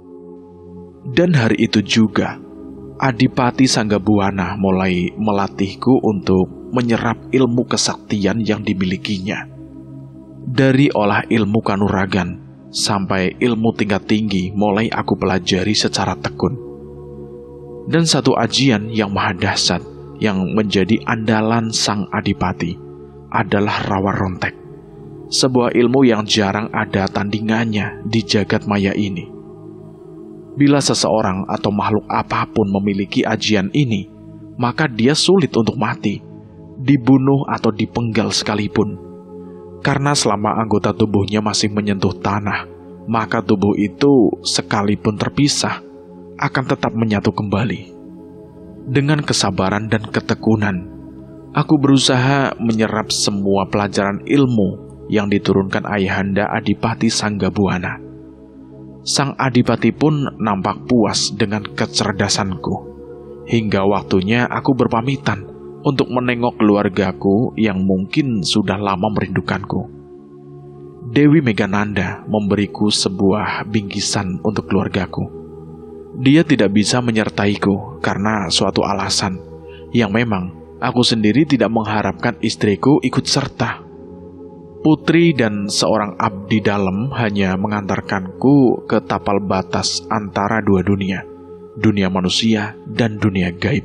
Dan hari itu juga, Adipati Sanggabuana mulai melatihku untuk menyerap ilmu kesaktian yang dimilikinya. Dari olah ilmu kanuragan sampai ilmu tingkat tinggi mulai aku pelajari secara tekun. Dan satu ajian yang maha dahsyat yang menjadi andalan sang Adipati adalah rawa rontek. Sebuah ilmu yang jarang ada tandingannya di jagat maya ini. Bila seseorang atau makhluk apapun memiliki ajian ini, maka dia sulit untuk mati, dibunuh atau dipenggal sekalipun. Karena selama anggota tubuhnya masih menyentuh tanah, maka tubuh itu sekalipun terpisah, akan tetap menyatu kembali. Dengan kesabaran dan ketekunan, aku berusaha menyerap semua pelajaran ilmu yang diturunkan Ayahanda Adipati Sanggabuana. Sang Adipati pun nampak puas dengan kecerdasanku. Hingga waktunya aku berpamitan untuk menengok keluargaku yang mungkin sudah lama merindukanku. Dewi Megananda memberiku sebuah bingkisan untuk keluargaku. Dia tidak bisa menyertaiku karena suatu alasan yang memang aku sendiri tidak mengharapkan istriku ikut serta. Putri dan seorang abdi dalam hanya mengantarkanku ke tapal batas antara dua dunia, dunia manusia dan dunia gaib.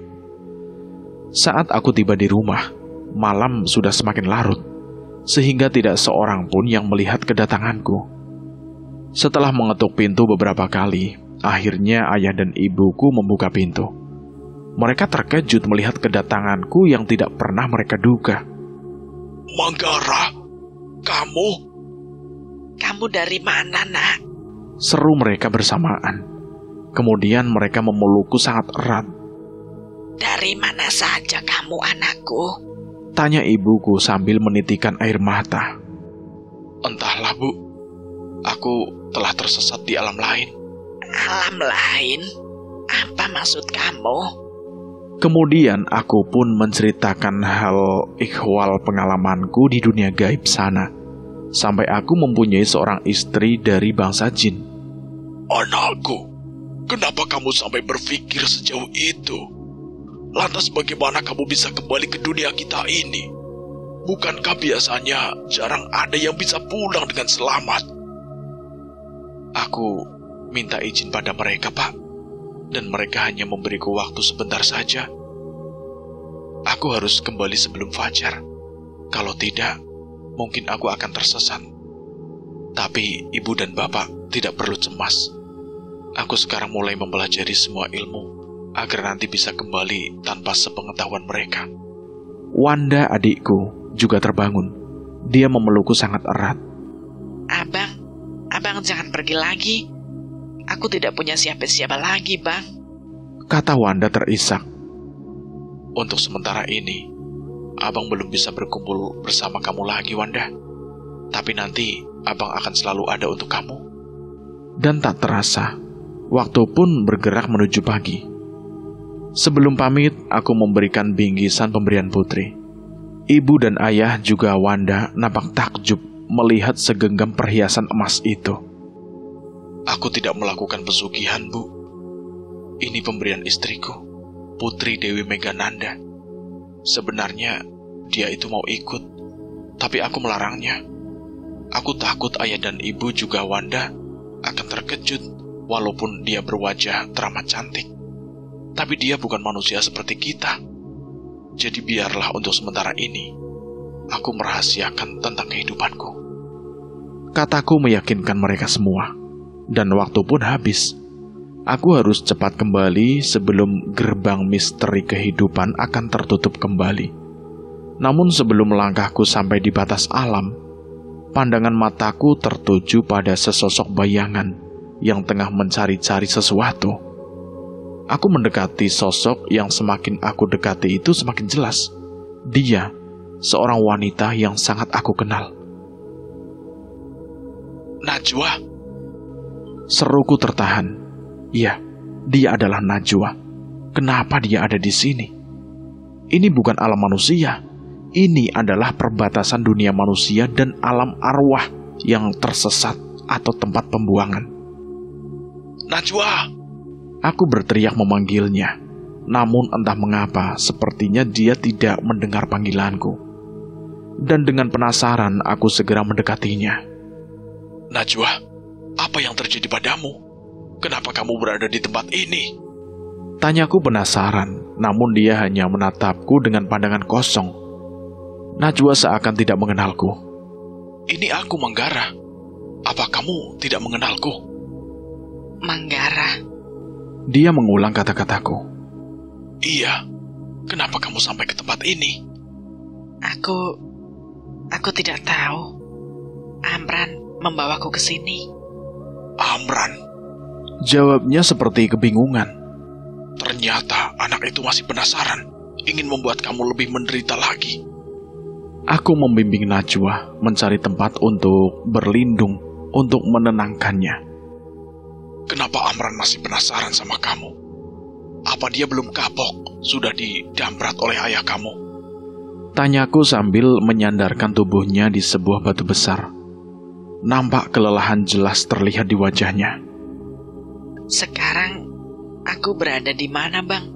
Saat aku tiba di rumah, malam sudah semakin larut, sehingga tidak seorang pun yang melihat kedatanganku. Setelah mengetuk pintu beberapa kali, akhirnya ayah dan ibuku membuka pintu. Mereka terkejut melihat kedatanganku yang tidak pernah mereka duga. Manggara, kamu? Kamu dari mana, nak? Seru mereka bersamaan. Kemudian mereka memelukku sangat erat. Dari mana saja kamu, anakku? Tanya ibuku sambil menitikan air mata. Entahlah, Bu. Aku telah tersesat di alam lain. Alam lain? Apa maksud kamu? Kemudian aku pun menceritakan hal ikhwal pengalamanku di dunia gaib sana, sampai aku mempunyai seorang istri dari bangsa jin. Anakku, kenapa kamu sampai berpikir sejauh itu? Lantas bagaimana kamu bisa kembali ke dunia kita ini? Bukankah biasanya jarang ada yang bisa pulang dengan selamat? Aku minta izin pada mereka, Pak. Dan mereka hanya memberiku waktu sebentar saja. Aku harus kembali sebelum fajar. Kalau tidak, mungkin aku akan tersesat. Tapi ibu dan bapak tidak perlu cemas. Aku sekarang mulai mempelajari semua ilmu agar nanti bisa kembali tanpa sepengetahuan mereka. Wanda adikku juga terbangun. Dia memelukku sangat erat. Abang, abang jangan pergi lagi. Aku tidak punya siapa-siapa lagi, Bang. Kata Wanda terisak. Untuk sementara ini, abang belum bisa berkumpul bersama kamu lagi, Wanda. Tapi nanti, abang akan selalu ada untuk kamu. Dan tak terasa, waktu pun bergerak menuju pagi. Sebelum pamit, aku memberikan bingkisan pemberian putri. Ibu dan ayah juga Wanda nampak takjub melihat segenggam perhiasan emas itu. Aku tidak melakukan pesugihan, Bu. Ini pemberian istriku, Putri Dewi Megananda. Sebenarnya dia itu mau ikut, tapi aku melarangnya. Aku takut ayah dan ibu juga Wanda akan terkejut walaupun dia berwajah teramat cantik. Tapi dia bukan manusia seperti kita. Jadi biarlah untuk sementara ini aku merahasiakan tentang kehidupanku. Kataku meyakinkan mereka semua. Dan waktu pun habis. Aku harus cepat kembali sebelum gerbang misteri kehidupan akan tertutup kembali. Namun sebelum langkahku sampai di batas alam, pandangan mataku tertuju pada sesosok bayangan yang tengah mencari-cari sesuatu. Aku mendekati sosok yang semakin aku dekati itu semakin jelas. Dia, seorang wanita yang sangat aku kenal. Najwa! Seruku tertahan. Iya, dia adalah Najwa. Kenapa dia ada di sini? Ini bukan alam manusia. Ini adalah perbatasan dunia manusia dan alam arwah yang tersesat atau tempat pembuangan. Najwa! Aku berteriak memanggilnya. Namun entah mengapa, sepertinya dia tidak mendengar panggilanku. Dan dengan penasaran, aku segera mendekatinya. Najwa, apa yang terjadi padamu? Kenapa kamu berada di tempat ini? Tanyaku penasaran, namun dia hanya menatapku dengan pandangan kosong. Najwa seakan tidak mengenalku. Ini aku, Manggara. Apa kamu tidak mengenalku? Manggara. Dia mengulang kata-kataku. Iya, kenapa kamu sampai ke tempat ini? Aku... Aku tidak tahu. Amran membawaku ke sini. Amran? Jawabnya seperti kebingungan. Ternyata anak itu masih penasaran, ingin membuat kamu lebih menderita lagi. Aku membimbing Najwa mencari tempat untuk berlindung, untuk menenangkannya. Kenapa Amran masih penasaran sama kamu? Apa dia belum kapok, sudah didamprat oleh ayah kamu? Tanyaku sambil menyandarkan tubuhnya di sebuah batu besar. Nampak kelelahan jelas terlihat di wajahnya. Sekarang aku berada di mana, Bang?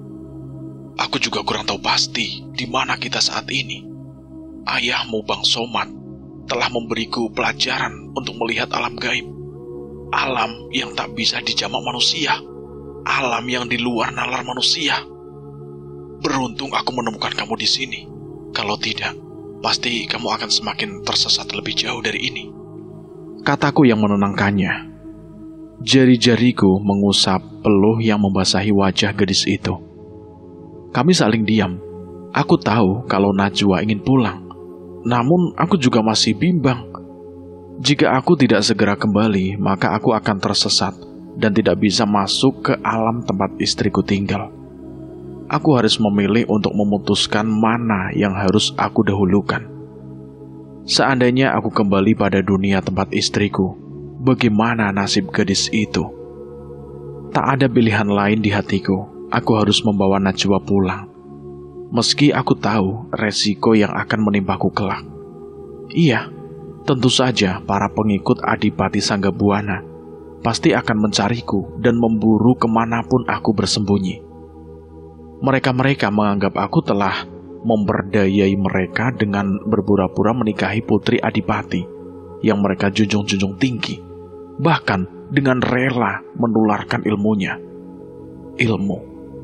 Aku juga kurang tahu pasti di mana kita saat ini. Ayahmu, Bang Somad, telah memberiku pelajaran untuk melihat alam gaib. Alam yang tak bisa dijamak manusia. Alam yang di luar nalar manusia. Beruntung aku menemukan kamu di sini. Kalau tidak, pasti kamu akan semakin tersesat lebih jauh dari ini. Kataku yang menenangkannya. Jari-jariku mengusap peluh yang membasahi wajah gadis itu. Kami saling diam. Aku tahu kalau Najwa ingin pulang. Namun aku juga masih bimbang. Jika aku tidak segera kembali, maka aku akan tersesat dan tidak bisa masuk ke alam tempat istriku tinggal. Aku harus memilih untuk memutuskan mana yang harus aku dahulukan. Seandainya aku kembali pada dunia tempat istriku, bagaimana nasib gadis itu? Tak ada pilihan lain di hatiku. Aku harus membawa Najwa pulang. Meski aku tahu resiko yang akan menimpaku kelak. Iya, tentu saja para pengikut Adipati Sanggabuana pasti akan mencariku dan memburu kemanapun aku bersembunyi. Mereka-mereka menganggap aku telah memberdayai mereka dengan berpura-pura menikahi putri Adipati yang mereka junjung-junjung tinggi, bahkan dengan rela menularkan ilmunya. Ilmu.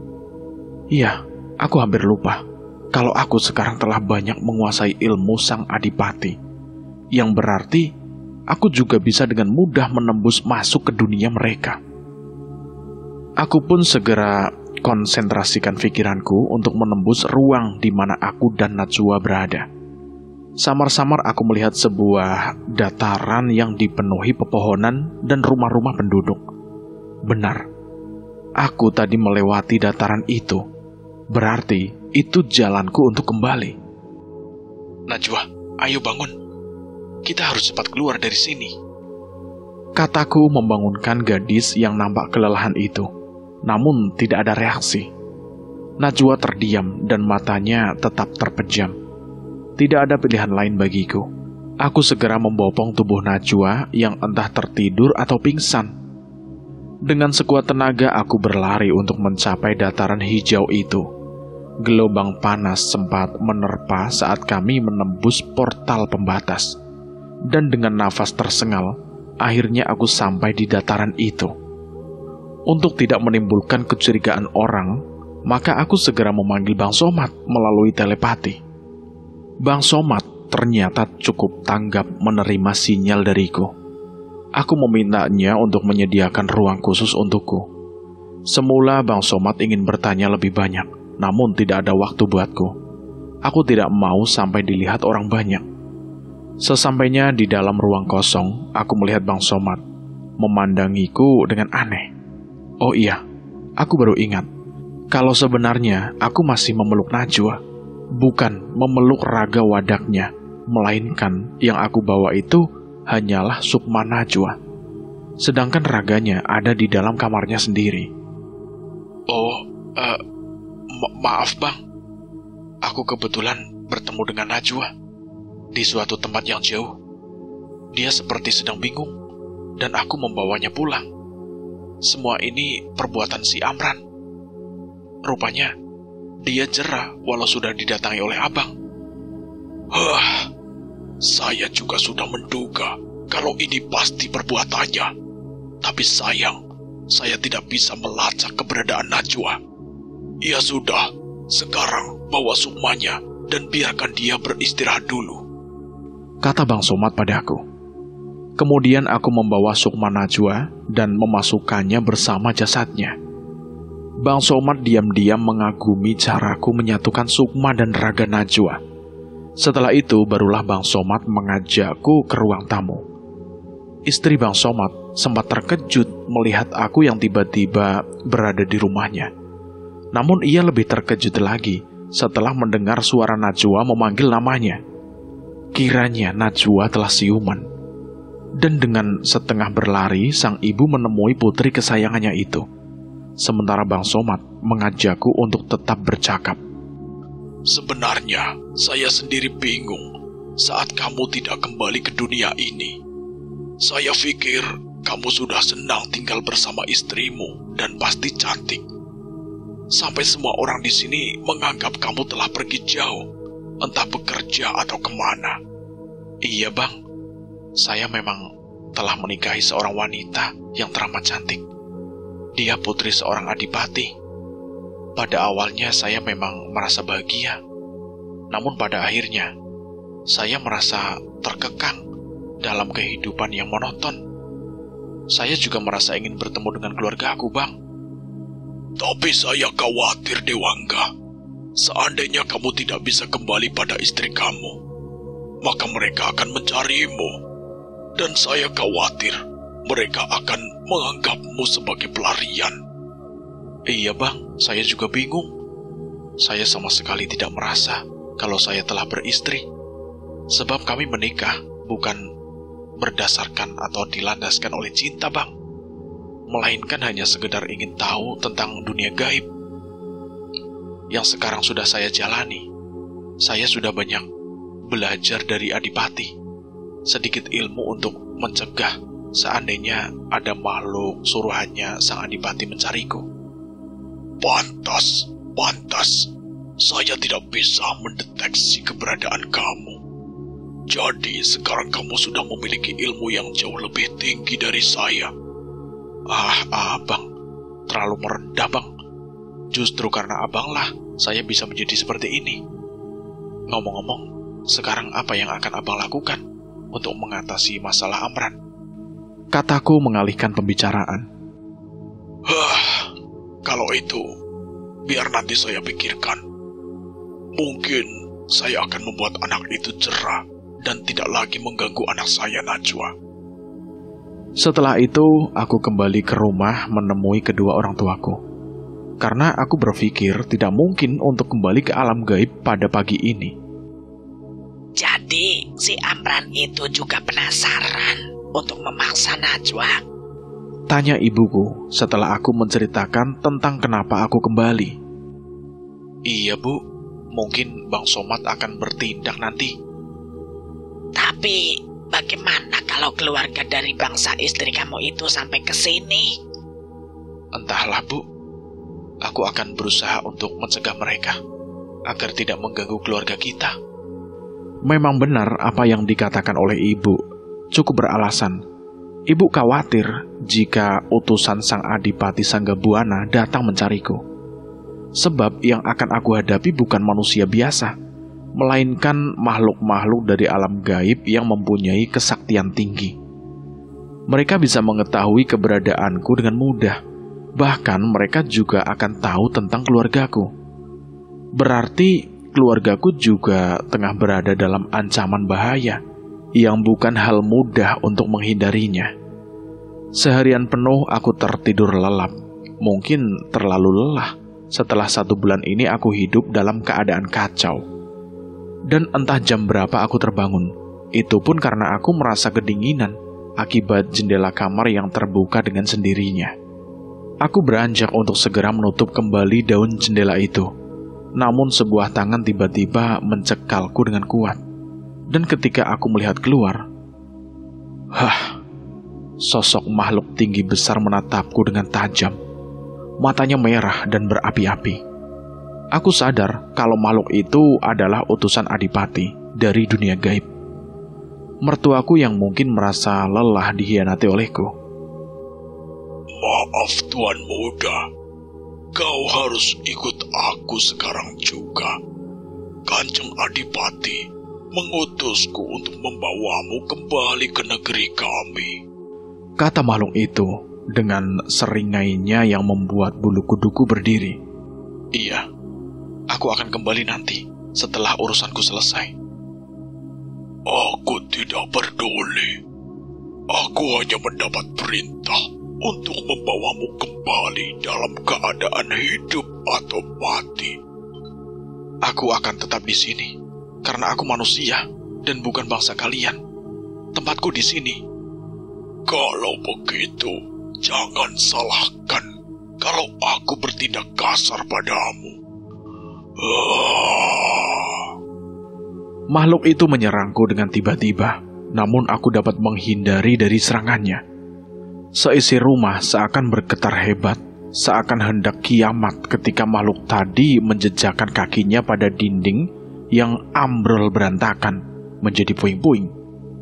Iya, aku hampir lupa kalau aku sekarang telah banyak menguasai ilmu sang Adipati, yang berarti aku juga bisa dengan mudah menembus masuk ke dunia mereka. Aku pun segera konsentrasikan pikiranku untuk menembus ruang di mana aku dan Najwa berada. Samar-samar aku melihat sebuah dataran yang dipenuhi pepohonan dan rumah-rumah penduduk. Benar, aku tadi melewati dataran itu. Berarti itu jalanku untuk kembali. Najwa, ayo bangun. Kita harus cepat keluar dari sini. Kataku membangunkan gadis yang nampak kelelahan itu. Namun tidak ada reaksi. Najwa terdiam dan matanya tetap terpejam. Tidak ada pilihan lain bagiku. Aku segera membopong tubuh Najwa yang entah tertidur atau pingsan. Dengan sekuat tenaga aku berlari untuk mencapai dataran hijau itu. Gelombang panas sempat menerpa saat kami menembus portal pembatas. Dan dengan nafas tersengal, akhirnya aku sampai di dataran itu. Untuk tidak menimbulkan kecurigaan orang, maka aku segera memanggil Bang Somad melalui telepati. Bang Somad ternyata cukup tanggap menerima sinyal dariku. Aku memintanya untuk menyediakan ruang khusus untukku. Semula Bang Somad ingin bertanya lebih banyak, namun tidak ada waktu buatku. Aku tidak mau sampai dilihat orang banyak. Sesampainya di dalam ruang kosong, aku melihat Bang Somad memandangiku dengan aneh. Oh iya, aku baru ingat. Kalau sebenarnya aku masih memeluk Najwa, bukan memeluk raga wadaknya, melainkan yang aku bawa itu hanyalah Sukma Najwa. Sedangkan raganya ada di dalam kamarnya sendiri. Oh, uh, ma- maaf bang. Aku kebetulan bertemu dengan Najwa di suatu tempat yang jauh. Dia seperti sedang bingung, dan aku membawanya pulang. Semua ini perbuatan si Amran. Rupanya, dia jera walau sudah didatangi oleh abang. Hah, saya juga sudah menduga kalau ini pasti perbuatannya. Tapi sayang, saya tidak bisa melacak keberadaan Najwa. Ya sudah, sekarang bawa Sukmanya dan biarkan dia beristirahat dulu, kata Bang Somad padaku. Kemudian aku membawa Sukma Najwa dan memasukkannya bersama jasadnya. Bang Somad diam-diam mengagumi caraku menyatukan Sukma dan raga Najwa. Setelah itu barulah Bang Somad mengajakku ke ruang tamu. Istri Bang Somad sempat terkejut melihat aku yang tiba-tiba berada di rumahnya. Namun ia lebih terkejut lagi setelah mendengar suara Najwa memanggil namanya. Kiranya Najwa telah siuman. Dan dengan setengah berlari, sang ibu menemui putri kesayangannya itu. Sementara Bang Somad mengajakku untuk tetap bercakap. Sebenarnya, saya sendiri bingung saat kamu tidak kembali ke dunia ini. Saya pikir kamu sudah senang tinggal bersama istrimu dan pasti cantik. Sampai semua orang di sini menganggap kamu telah pergi jauh, entah bekerja atau kemana. Iya bang, saya memang telah menikahi seorang wanita yang teramat cantik. Dia putri seorang adipati. Pada awalnya saya memang merasa bahagia. Namun pada akhirnya, saya merasa terkekang dalam kehidupan yang monoton. Saya juga merasa ingin bertemu dengan keluarga aku, Bang. Tapi saya khawatir, Dewangga. Seandainya kamu tidak bisa kembali pada istri kamu, maka mereka akan mencarimu. Dan saya khawatir mereka akan menganggapmu sebagai pelarian. Iya bang, saya juga bingung. Saya sama sekali tidak merasa kalau saya telah beristri. Sebab kami menikah bukan berdasarkan atau dilandaskan oleh cinta bang, melainkan hanya sekedar ingin tahu tentang dunia gaib yang sekarang sudah saya jalani. Saya sudah banyak belajar dari Adipati, sedikit ilmu untuk mencegah seandainya ada makhluk suruhannya sang Adipati mencariku. Pantas, pantas. Saya tidak bisa mendeteksi keberadaan kamu. Jadi sekarang kamu sudah memiliki ilmu yang jauh lebih tinggi dari saya. Ah, abang, terlalu merendah bang. Justru karena abanglah saya bisa menjadi seperti ini. Ngomong-ngomong, sekarang apa yang akan abang lakukan untuk mengatasi masalah Amran? Kataku mengalihkan pembicaraan. Hah, kalau itu, biar nanti saya pikirkan. Mungkin saya akan membuat anak itu cerah dan tidak lagi mengganggu anak saya, Najwa. Setelah itu, aku kembali ke rumah menemui kedua orang tuaku. Karena aku berpikir tidak mungkin untuk kembali ke alam gaib pada pagi ini. Jadi, si Amran itu juga penasaran untuk memaksa Najwa? Tanya ibuku setelah aku menceritakan tentang kenapa aku kembali. Iya bu, mungkin Bang Somad akan bertindak nanti. Tapi bagaimana kalau keluarga dari bangsa istri kamu itu sampai ke sini? Entahlah, Bu. Aku akan berusaha untuk mencegah mereka agar tidak mengganggu keluarga kita. Memang benar apa yang dikatakan oleh ibu. Cukup beralasan. Ibu khawatir jika utusan Sang Adipati Sanggabuana datang mencariku. Sebab yang akan aku hadapi bukan manusia biasa, melainkan makhluk-makhluk dari alam gaib yang mempunyai kesaktian tinggi. Mereka bisa mengetahui keberadaanku dengan mudah. Bahkan mereka juga akan tahu tentang keluargaku. Berarti keluargaku juga tengah berada dalam ancaman bahaya yang bukan hal mudah untuk menghindarinya. Seharian penuh aku tertidur lelap, mungkin terlalu lelah. Setelah satu bulan ini aku hidup dalam keadaan kacau. Dan entah jam berapa aku terbangun. Itu pun karena aku merasa kedinginan akibat jendela kamar yang terbuka dengan sendirinya. Aku beranjak untuk segera menutup kembali daun jendela itu. Namun sebuah tangan tiba-tiba mencekalku dengan kuat. Dan ketika aku melihat keluar, hah, sosok makhluk tinggi besar menatapku dengan tajam. Matanya merah dan berapi-api. Aku sadar kalau makhluk itu adalah utusan Adipati dari dunia gaib. Mertuaku yang mungkin merasa lelah dikhianati olehku. Maaf Tuan Muda, kau harus ikut aku sekarang juga. Kanjeng Adipati mengutusku untuk membawamu kembali ke negeri kami, kata makhluk itu dengan seringainya yang membuat bulu kuduku berdiri. Iya, aku akan kembali nanti setelah urusanku selesai. Aku tidak peduli. Aku hanya mendapat perintah untuk membawamu kembali dalam keadaan hidup atau mati. Aku akan tetap di sini karena aku manusia dan bukan bangsa kalian. Tempatku di sini. Kalau begitu, jangan salahkan kalau aku bertindak kasar padamu. Ah. Makhluk itu menyerangku dengan tiba-tiba, namun aku dapat menghindari dari serangannya. Seisi rumah seakan bergetar hebat, seakan hendak kiamat ketika makhluk tadi menjejakkan kakinya pada dinding yang ambrol berantakan menjadi puing-puing.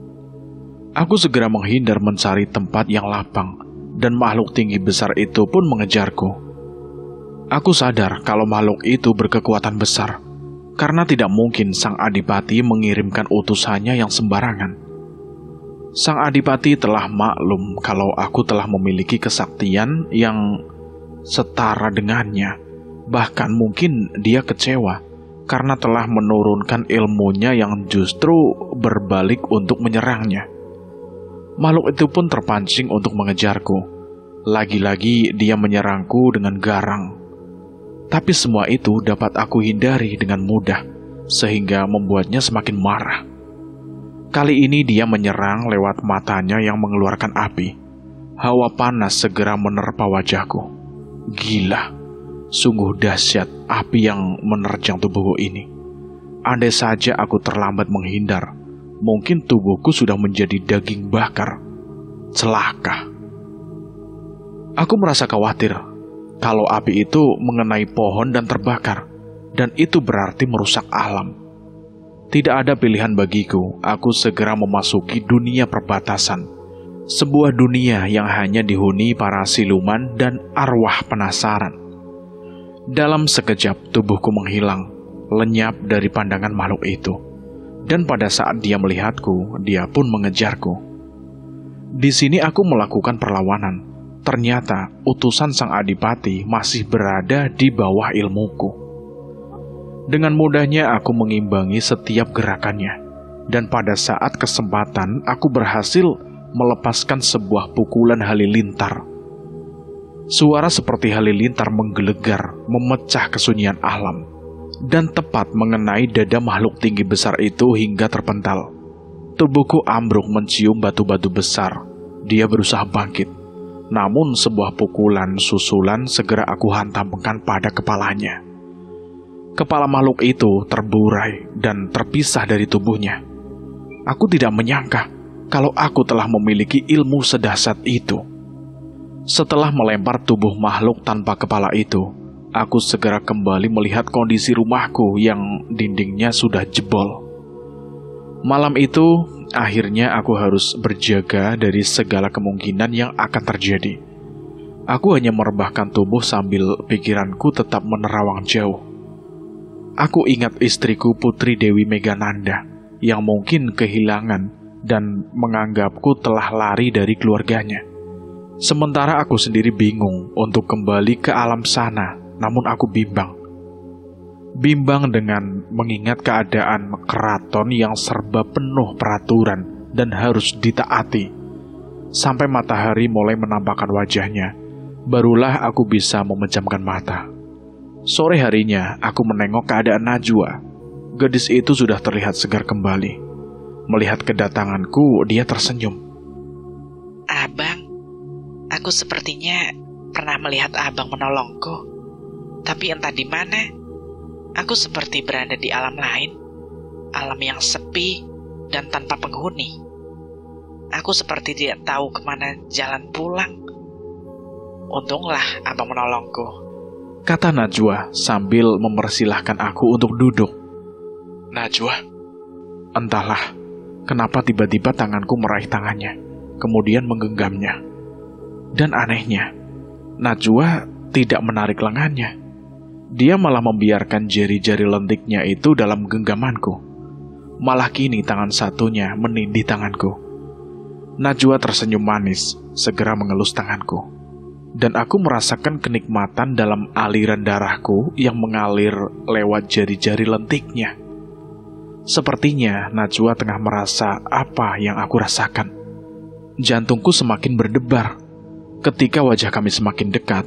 Aku segera menghindar mencari tempat yang lapang, dan makhluk tinggi besar itu pun mengejarku. Aku sadar kalau makhluk itu berkekuatan besar, karena tidak mungkin Sang Adipati mengirimkan utusannya yang sembarangan. Sang Adipati telah maklum kalau aku telah memiliki kesaktian yang setara dengannya. Bahkan mungkin dia kecewa karena telah menurunkan ilmunya yang justru berbalik untuk menyerangnya. Makhluk itu pun terpancing untuk mengejarku. Lagi-lagi dia menyerangku dengan garang. Tapi semua itu dapat aku hindari dengan mudah, sehingga membuatnya semakin marah. Kali ini dia menyerang lewat matanya yang mengeluarkan api. Hawa panas segera menerpa wajahku. Gila, sungguh dahsyat api yang menerjang tubuhku ini. Andai saja aku terlambat menghindar, mungkin tubuhku sudah menjadi daging bakar. Celaka. Aku merasa khawatir kalau api itu mengenai pohon dan terbakar, dan itu berarti merusak alam. Tidak ada pilihan bagiku, aku segera memasuki dunia perbatasan. Sebuah dunia yang hanya dihuni para siluman dan arwah penasaran. Dalam sekejap tubuhku menghilang, lenyap dari pandangan makhluk itu. Dan pada saat dia melihatku, dia pun mengejarku. Di sini aku melakukan perlawanan. Ternyata utusan Sang Adipati masih berada di bawah ilmuku. Dengan mudahnya aku mengimbangi setiap gerakannya. Dan pada saat kesempatan aku berhasil melepaskan sebuah pukulan halilintar. Suara seperti halilintar menggelegar, memecah kesunyian alam, dan tepat mengenai dada makhluk tinggi besar itu hingga terpental. Tubuhku ambruk mencium batu-batu besar. Dia berusaha bangkit, namun sebuah pukulan susulan segera aku hantamkan pada kepalanya. Kepala makhluk itu terburai dan terpisah dari tubuhnya. Aku tidak menyangka kalau aku telah memiliki ilmu sedahsyat itu. Setelah melempar tubuh makhluk tanpa kepala itu, aku segera kembali melihat kondisi rumahku yang dindingnya sudah jebol. Malam itu, akhirnya aku harus berjaga dari segala kemungkinan yang akan terjadi. Aku hanya merebahkan tubuh sambil pikiranku tetap menerawang jauh. Aku ingat istriku Putri Dewi Megananda yang mungkin kehilangan dan menganggapku telah lari dari keluarganya. Sementara aku sendiri bingung untuk kembali ke alam sana, namun aku bimbang. Bimbang dengan mengingat keadaan keraton yang serba penuh peraturan dan harus ditaati. Sampai matahari mulai menampakkan wajahnya, barulah aku bisa memejamkan mata. Sore harinya, aku menengok keadaan Najwa. Gadis itu sudah terlihat segar kembali. Melihat kedatanganku, dia tersenyum. Abang, aku sepertinya pernah melihat abang menolongku. Tapi entah di mana, aku seperti berada di alam lain. Alam yang sepi dan tanpa penghuni. Aku seperti tidak tahu kemana jalan pulang. Untunglah abang menolongku, kata Najwa sambil mempersilahkan aku untuk duduk. Najwa? Entahlah, kenapa tiba-tiba tanganku meraih tangannya, kemudian menggenggamnya. Dan anehnya, Najwa tidak menarik lengannya. Dia malah membiarkan jari-jari lentiknya itu dalam genggamanku. Malah kini tangan satunya menindih tanganku. Najwa tersenyum manis, segera mengelus tanganku. Dan aku merasakan kenikmatan dalam aliran darahku yang mengalir lewat jari-jari lentiknya. Sepertinya Najwa tengah merasa apa yang aku rasakan. Jantungku semakin berdebar ketika wajah kami semakin dekat.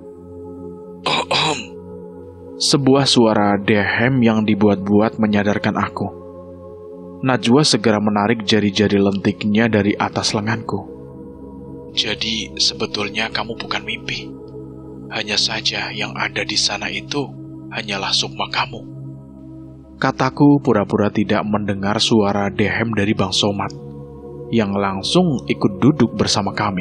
Ahem. Sebuah suara dehem yang dibuat-buat menyadarkan aku. Najwa segera menarik jari-jari lentiknya dari atas lenganku. Jadi sebetulnya kamu bukan mimpi. Hanya saja yang ada di sana itu hanyalah sukma kamu. Kataku pura-pura tidak mendengar suara dehem dari Bang Somad, yang langsung ikut duduk bersama kami.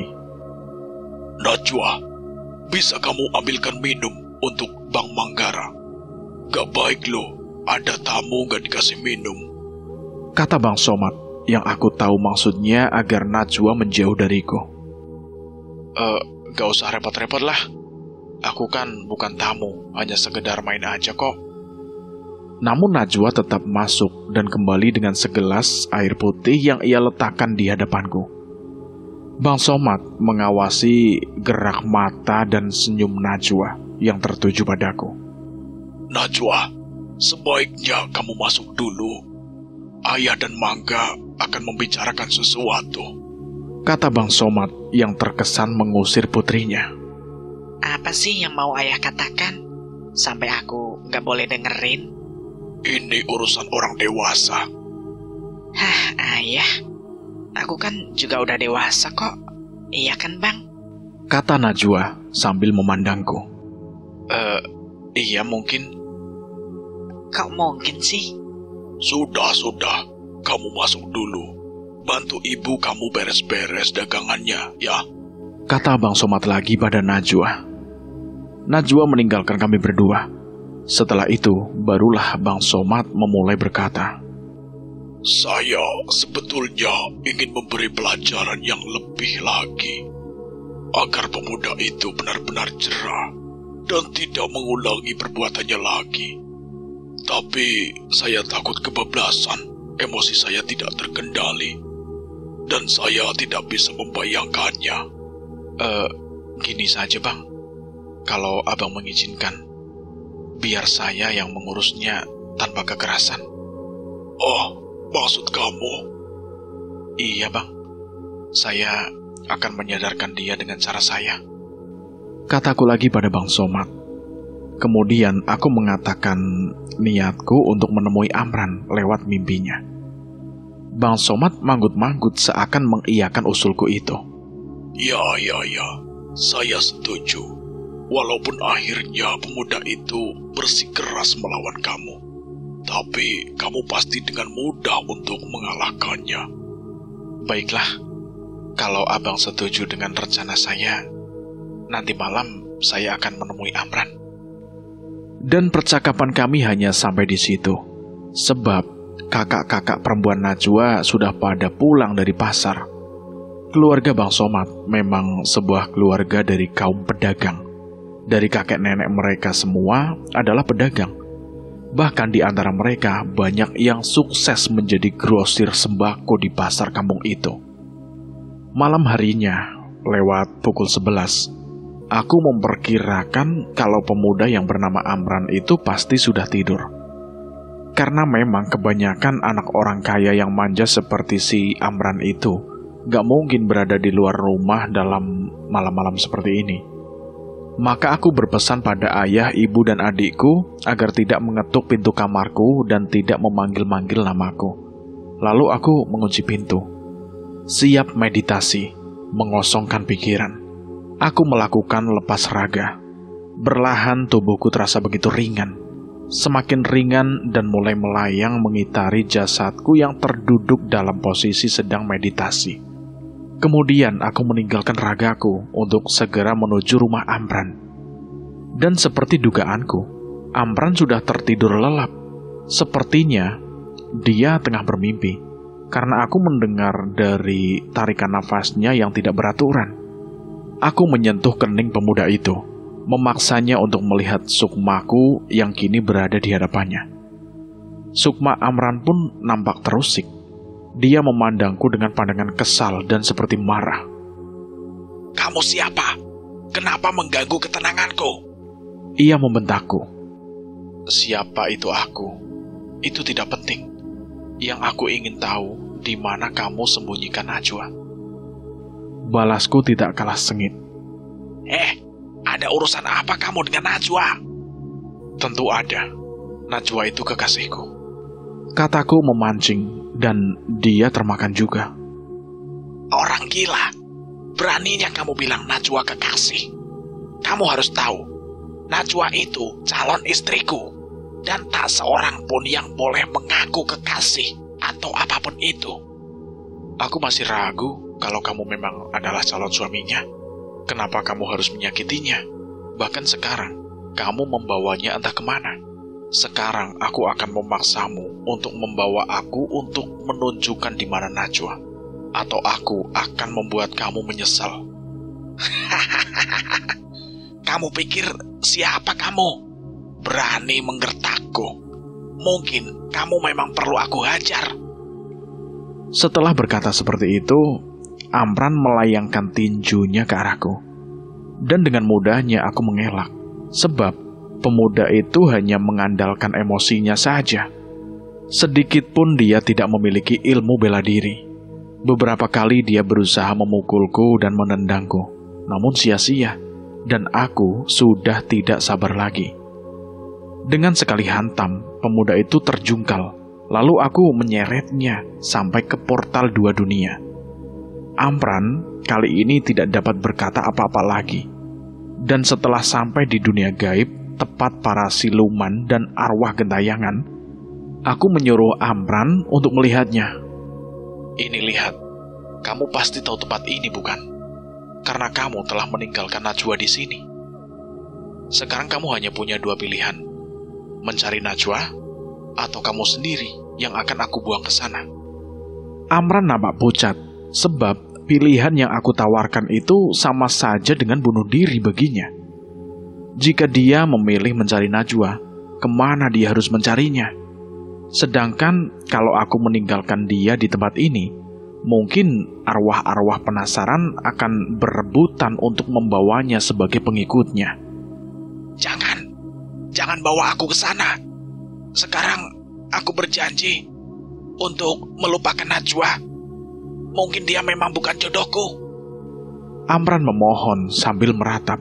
Najwa, bisa kamu ambilkan minum untuk Bang Manggara? Gak baik loh, ada tamu gak dikasih minum, kata Bang Somad, yang aku tahu maksudnya agar Najwa menjauh dariku. Eh, gak usah repot-repot lah. Aku kan bukan tamu, hanya sekedar main aja kok. Namun Najwa tetap masuk dan kembali dengan segelas air putih yang ia letakkan di hadapanku. Bang Somad mengawasi gerak mata dan senyum Najwa yang tertuju padaku. Najwa, sebaiknya kamu masuk dulu. Ayah dan Mangga akan membicarakan sesuatu, kata Bang Somad yang terkesan mengusir putrinya. Apa sih yang mau ayah katakan? Sampai aku gak boleh dengerin. Ini urusan orang dewasa. Hah, ayah. Aku kan juga udah dewasa kok. Iya kan, Bang? Kata Najwa sambil memandangku. Eh, iya mungkin. Kok mungkin sih? Sudah, sudah. Kamu masuk dulu. Bantu ibu kamu beres-beres dagangannya, ya. Kata Bang Somad lagi pada Najwa. Najwa meninggalkan kami berdua. Setelah itu, barulah Bang Somad memulai berkata. Saya sebetulnya ingin memberi pelajaran yang lebih lagi, agar pemuda itu benar-benar jerah dan tidak mengulangi perbuatannya lagi. Tapi saya takut kebablasan, emosi saya tidak terkendali, dan saya tidak bisa membayangkannya. Eh, gini saja Bang, kalau Abang mengizinkan, biar saya yang mengurusnya tanpa kekerasan. Oh, maksud kamu? Iya Bang, saya akan menyadarkan dia dengan cara saya, kataku lagi pada Bang Somad. Kemudian aku mengatakan niatku untuk menemui Amran lewat mimpinya. Bang Somad manggut-manggut seakan mengiyakan usulku itu. Ya, ya, ya, saya setuju. Walaupun akhirnya pemuda itu bersikeras melawan kamu. Tapi kamu pasti dengan mudah untuk mengalahkannya. Baiklah, kalau abang setuju dengan rencana saya, nanti malam saya akan menemui Amran. Dan percakapan kami hanya sampai di situ, sebab kakak-kakak perempuan Najwa sudah pada pulang dari pasar. Keluarga Bang Somad memang sebuah keluarga dari kaum pedagang. Dari kakek nenek mereka semua adalah pedagang. Bahkan di antara mereka banyak yang sukses menjadi grosir sembako di pasar kampung itu. Malam harinya, lewat pukul sebelas, aku memperkirakan kalau pemuda yang bernama Amran itu pasti sudah tidur. Karena memang kebanyakan anak orang kaya yang manja seperti si Amran itu gak mungkin berada di luar rumah dalam malam-malam seperti ini. Maka aku berpesan pada ayah, ibu, dan adikku agar tidak mengetuk pintu kamarku dan tidak memanggil-manggil namaku. Lalu aku mengunci pintu. Siap meditasi, mengosongkan pikiran. Aku melakukan lepas raga. Berlahan tubuhku terasa begitu ringan. Semakin ringan dan mulai melayang mengitari jasadku yang terduduk dalam posisi sedang meditasi. Kemudian aku meninggalkan ragaku untuk segera menuju rumah Amran. Dan seperti dugaanku, Amran sudah tertidur lelap. Sepertinya dia tengah bermimpi, karena aku mendengar dari tarikan nafasnya yang tidak beraturan. Aku menyentuh kening pemuda itu, memaksanya untuk melihat sukmaku yang kini berada di hadapannya. Sukma Amran pun nampak terusik. Dia memandangku dengan pandangan kesal dan seperti marah. Kamu siapa? Kenapa mengganggu ketenanganku? Ia membentakku. Siapa itu aku? Itu tidak penting. Yang aku ingin tahu, di mana kamu sembunyikan Najwa. Balasku tidak kalah sengit. Eh, ada urusan apa kamu dengan Najwa? Tentu ada. Najwa itu kekasihku. Kataku memancing. Dan dia termakan juga. Orang gila. Beraninya kamu bilang Najwa kekasih. Kamu harus tahu, Najwa itu calon istriku. Dan tak seorang pun yang boleh mengaku kekasih atau apapun itu. Aku masih ragu kalau kamu memang adalah calon suaminya. Kenapa kamu harus menyakitinya? Bahkan sekarang, kamu membawanya entah kemana. Sekarang aku akan memaksamu untuk membawa aku untuk menunjukkan di mana Najwa, atau aku akan membuat kamu menyesal. Kamu pikir siapa kamu? Berani menggertakku? Mungkin kamu memang perlu aku hajar. Setelah berkata seperti itu, Amran melayangkan tinjunya ke arahku. Dan dengan mudahnya aku mengelak, sebab pemuda itu hanya mengandalkan emosinya saja. Sedikit pun dia tidak memiliki ilmu bela diri. Beberapa kali dia berusaha memukulku dan menendangku, namun sia-sia, dan aku sudah tidak sabar lagi. Dengan sekali hantam, pemuda itu terjungkal, lalu aku menyeretnya sampai ke portal dua dunia. Amran kali ini tidak dapat berkata apa-apa lagi. Dan setelah sampai di dunia gaib, tepat para siluman dan arwah gentayangan, aku menyuruh Amran untuk melihatnya. Ini lihat, kamu pasti tahu tempat ini bukan? Karena kamu telah meninggalkan Najwa di sini. Sekarang kamu hanya punya dua pilihan, mencari Najwa atau kamu sendiri yang akan aku buang ke sana. Amran nampak pucat, sebab pilihan yang aku tawarkan itu sama saja dengan bunuh diri baginya. Jika dia memilih mencari Najwa, kemana dia harus mencarinya? Sedangkan kalau aku meninggalkan dia di tempat ini, mungkin arwah-arwah penasaran akan berebutan untuk membawanya sebagai pengikutnya. Jangan, jangan bawa aku ke sana. Sekarang aku berjanji untuk melupakan Najwa. Mungkin dia memang bukan jodohku. Amran memohon sambil meratap.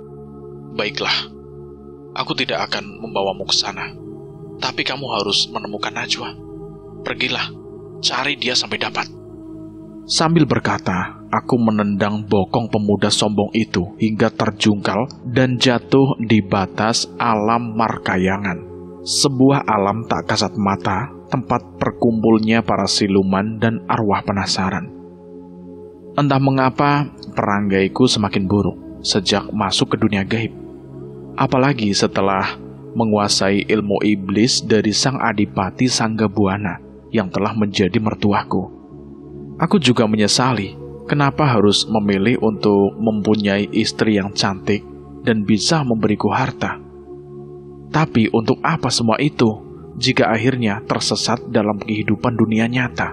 Baiklah, aku tidak akan membawamu ke sana. Tapi kamu harus menemukan Najwa. Pergilah, cari dia sampai dapat. Sambil berkata, aku menendang bokong pemuda sombong itu hingga terjungkal dan jatuh di batas alam markayangan. Sebuah alam tak kasat mata, tempat perkumpulnya para siluman dan arwah penasaran. Entah mengapa, peranggaiku semakin buruk sejak masuk ke dunia gaib. Apalagi setelah menguasai ilmu iblis dari sang adipati Sanggabuana yang telah menjadi mertuaku. Aku juga menyesali kenapa harus memilih untuk mempunyai istri yang cantik dan bisa memberiku harta. Tapi untuk apa semua itu jika akhirnya tersesat dalam kehidupan dunia nyata?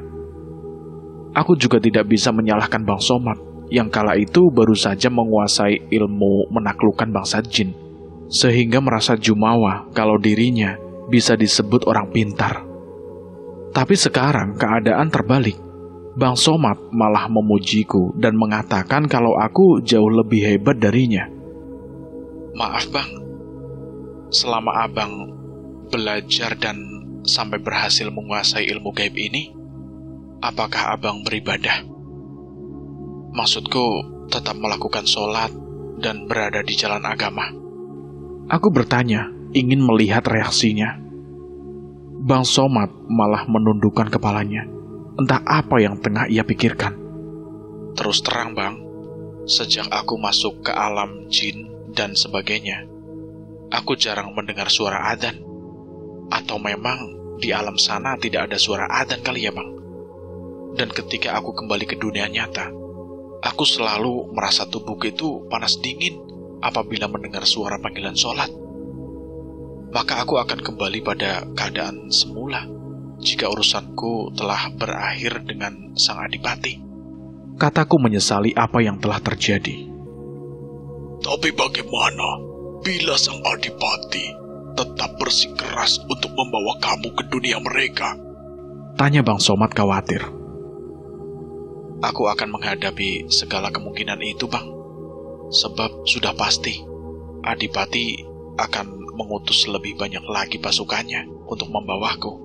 Aku juga tidak bisa menyalahkan Bang Somad yang kala itu baru saja menguasai ilmu menaklukkan bangsa jin, sehingga merasa jumawa kalau dirinya bisa disebut orang pintar. Tapi sekarang keadaan terbalik. Bang Somad malah memujiku dan mengatakan kalau aku jauh lebih hebat darinya. Maaf bang, selama abang belajar dan sampai berhasil menguasai ilmu gaib ini, apakah abang beribadah? Maksudku, tetap melakukan sholat dan berada di jalan agama. Aku bertanya, ingin melihat reaksinya. Bang Somad malah menundukkan kepalanya. Entah apa yang tengah ia pikirkan. Terus terang bang, sejak aku masuk ke alam jin dan sebagainya, aku jarang mendengar suara adzan. Atau memang di alam sana tidak ada suara adzan kali ya bang? Dan ketika aku kembali ke dunia nyata, aku selalu merasa tubuhku itu panas dingin apabila mendengar suara panggilan sholat. Maka aku akan kembali pada keadaan semula jika urusanku telah berakhir dengan sang adipati. Kataku menyesali apa yang telah terjadi. Tapi bagaimana bila sang adipati tetap bersikeras untuk membawa kamu ke dunia mereka? Tanya Bang Somad khawatir. Aku akan menghadapi segala kemungkinan itu bang. Sebab sudah pasti adipati akan mengutus lebih banyak lagi pasukannya untuk membawaku.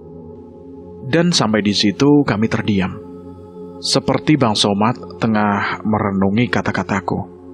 Dan sampai di situ kami terdiam. Seperti Bang Somad tengah merenungi kata-kataku.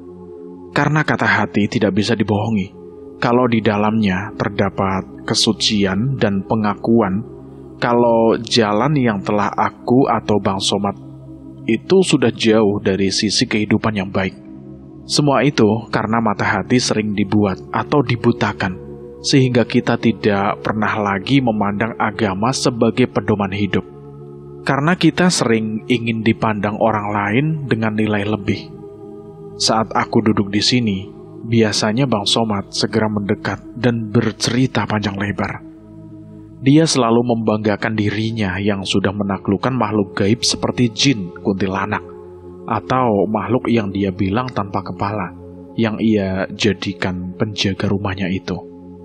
Karena kata hati tidak bisa dibohongi. Kalau di dalamnya terdapat kesucian dan pengakuan kalau jalan yang telah aku atau Bang Somad itu sudah jauh dari sisi kehidupan yang baik. Semua itu karena mata hati sering dibuat atau dibutakan, sehingga kita tidak pernah lagi memandang agama sebagai pedoman hidup. Karena kita sering ingin dipandang orang lain dengan nilai lebih. Saat aku duduk di sini, biasanya Bang Somad segera mendekat dan bercerita panjang lebar. Dia selalu membanggakan dirinya yang sudah menaklukkan makhluk gaib seperti jin, kuntilanak, atau makhluk yang dia bilang tanpa kepala, yang ia jadikan penjaga rumahnya itu.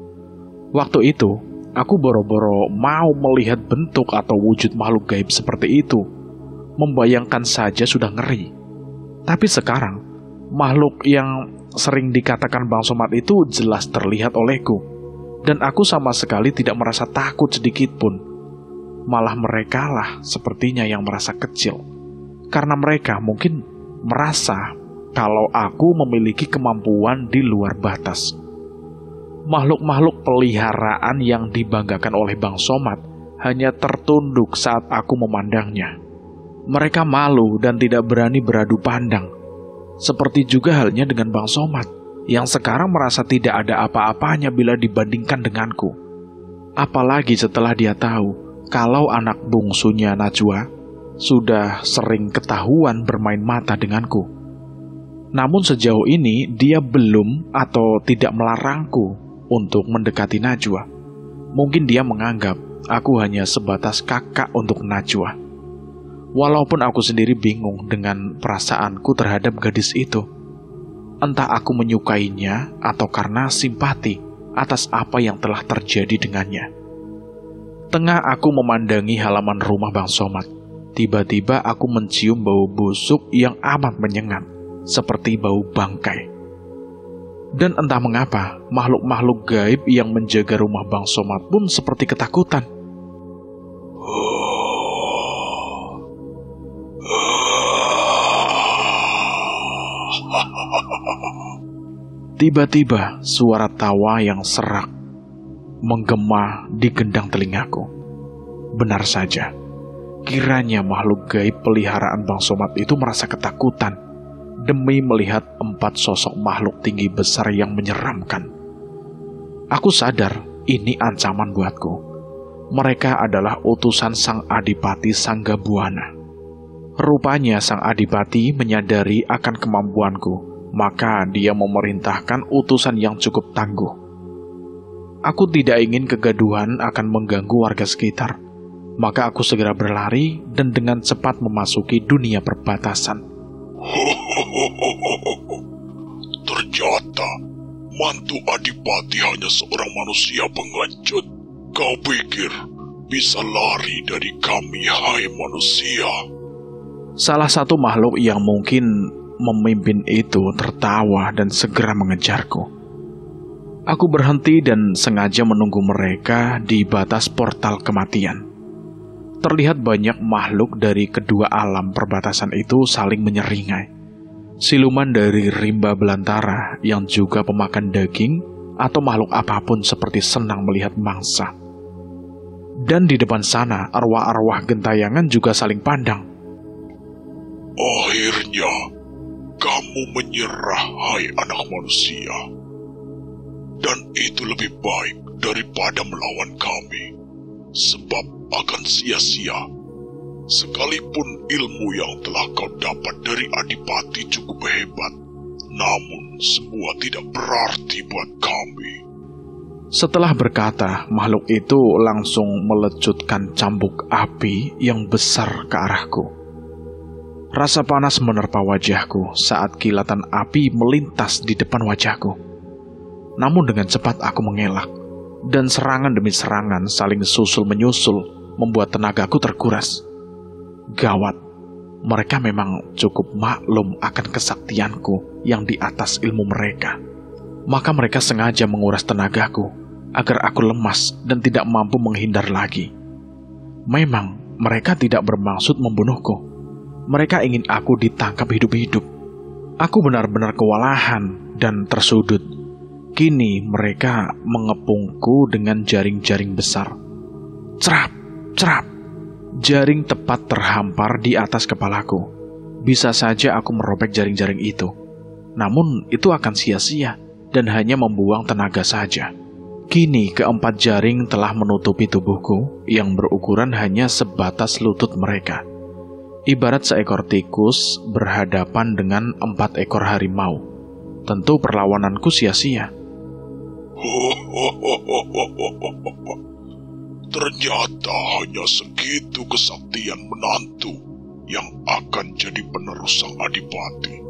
Waktu itu, aku boro-boro mau melihat bentuk atau wujud makhluk gaib seperti itu. Membayangkan saja sudah ngeri. Tapi sekarang, makhluk yang sering dikatakan Bang Somad itu jelas terlihat olehku. Dan aku sama sekali tidak merasa takut sedikit pun. Malah merekalah sepertinya yang merasa kecil. Karena mereka mungkin merasa kalau aku memiliki kemampuan di luar batas. Makhluk-makhluk peliharaan yang dibanggakan oleh Bang Somad hanya tertunduk saat aku memandangnya. Mereka malu dan tidak berani beradu pandang. Seperti juga halnya dengan Bang Somad, yang sekarang merasa tidak ada apa-apanya bila dibandingkan denganku. Apalagi setelah dia tahu kalau anak bungsunya Najwa sudah sering ketahuan bermain mata denganku. Namun sejauh ini dia belum atau tidak melarangku untuk mendekati Najwa. Mungkin dia menganggap aku hanya sebatas kakak untuk Najwa. Walaupun aku sendiri bingung dengan perasaanku terhadap gadis itu. Entah aku menyukainya atau karena simpati atas apa yang telah terjadi dengannya. Tengah aku memandangi halaman rumah Bang Somad, tiba-tiba aku mencium bau busuk yang amat menyengat, seperti bau bangkai. Dan entah mengapa, makhluk-makhluk gaib yang menjaga rumah Bang Somad pun seperti ketakutan. Tiba-tiba suara tawa yang serak menggema di gendang telingaku. Benar saja, kiranya makhluk gaib peliharaan Bang Somad itu merasa ketakutan demi melihat empat sosok makhluk tinggi besar yang menyeramkan. Aku sadar ini ancaman buatku. Mereka adalah utusan Sang Adipati Sanggabuana. Rupanya Sang Adipati menyadari akan kemampuanku, maka dia memerintahkan utusan yang cukup tangguh. Aku tidak ingin kegaduhan akan mengganggu warga sekitar, maka aku segera berlari dan dengan cepat memasuki dunia perbatasan. Ternyata mantu Adipati hanya seorang manusia pengecut. Kau pikir bisa lari dari kami, hai manusia? Salah satu makhluk yang mungkin memimpin itu tertawa dan segera mengejarku. Aku berhenti dan sengaja menunggu mereka di batas portal kematian. Terlihat banyak makhluk dari kedua alam perbatasan itu saling menyeringai. Siluman dari rimba belantara yang juga pemakan daging atau makhluk apapun seperti senang melihat mangsa. Dan di depan sana, arwah-arwah gentayangan juga saling pandang. Akhirnya, kamu menyerah, hai anak manusia. Dan itu lebih baik daripada melawan kami, sebab akan sia-sia. Sekalipun ilmu yang telah kau dapat dari Adipati cukup hebat, namun semua tidak berarti buat kami. Setelah berkata, makhluk itu langsung melecutkan cambuk api yang besar ke arahku. Rasa panas menerpa wajahku saat kilatan api melintas di depan wajahku. Namun dengan cepat aku mengelak, dan serangan demi serangan saling susul-menyusul membuat tenagaku terkuras. Gawat, mereka memang cukup maklum akan kesaktianku yang di atas ilmu mereka. Maka mereka sengaja menguras tenagaku agar aku lemas dan tidak mampu menghindar lagi. Memang mereka tidak bermaksud membunuhku. Mereka ingin aku ditangkap hidup-hidup. Aku benar-benar kewalahan dan tersudut. Kini mereka mengepungku dengan jaring-jaring besar. Cerap, cerap. Jaring tepat terhampar di atas kepalaku. Bisa saja aku merobek jaring-jaring itu. Namun itu akan sia-sia dan hanya membuang tenaga saja. Kini keempat jaring telah menutupi tubuhku yang berukuran hanya sebatas lutut mereka. Ibarat seekor tikus berhadapan dengan empat ekor harimau. Tentu perlawananku sia-sia. Ternyata hanya segitu kesaktian menantu yang akan jadi penerus Sang Adipati.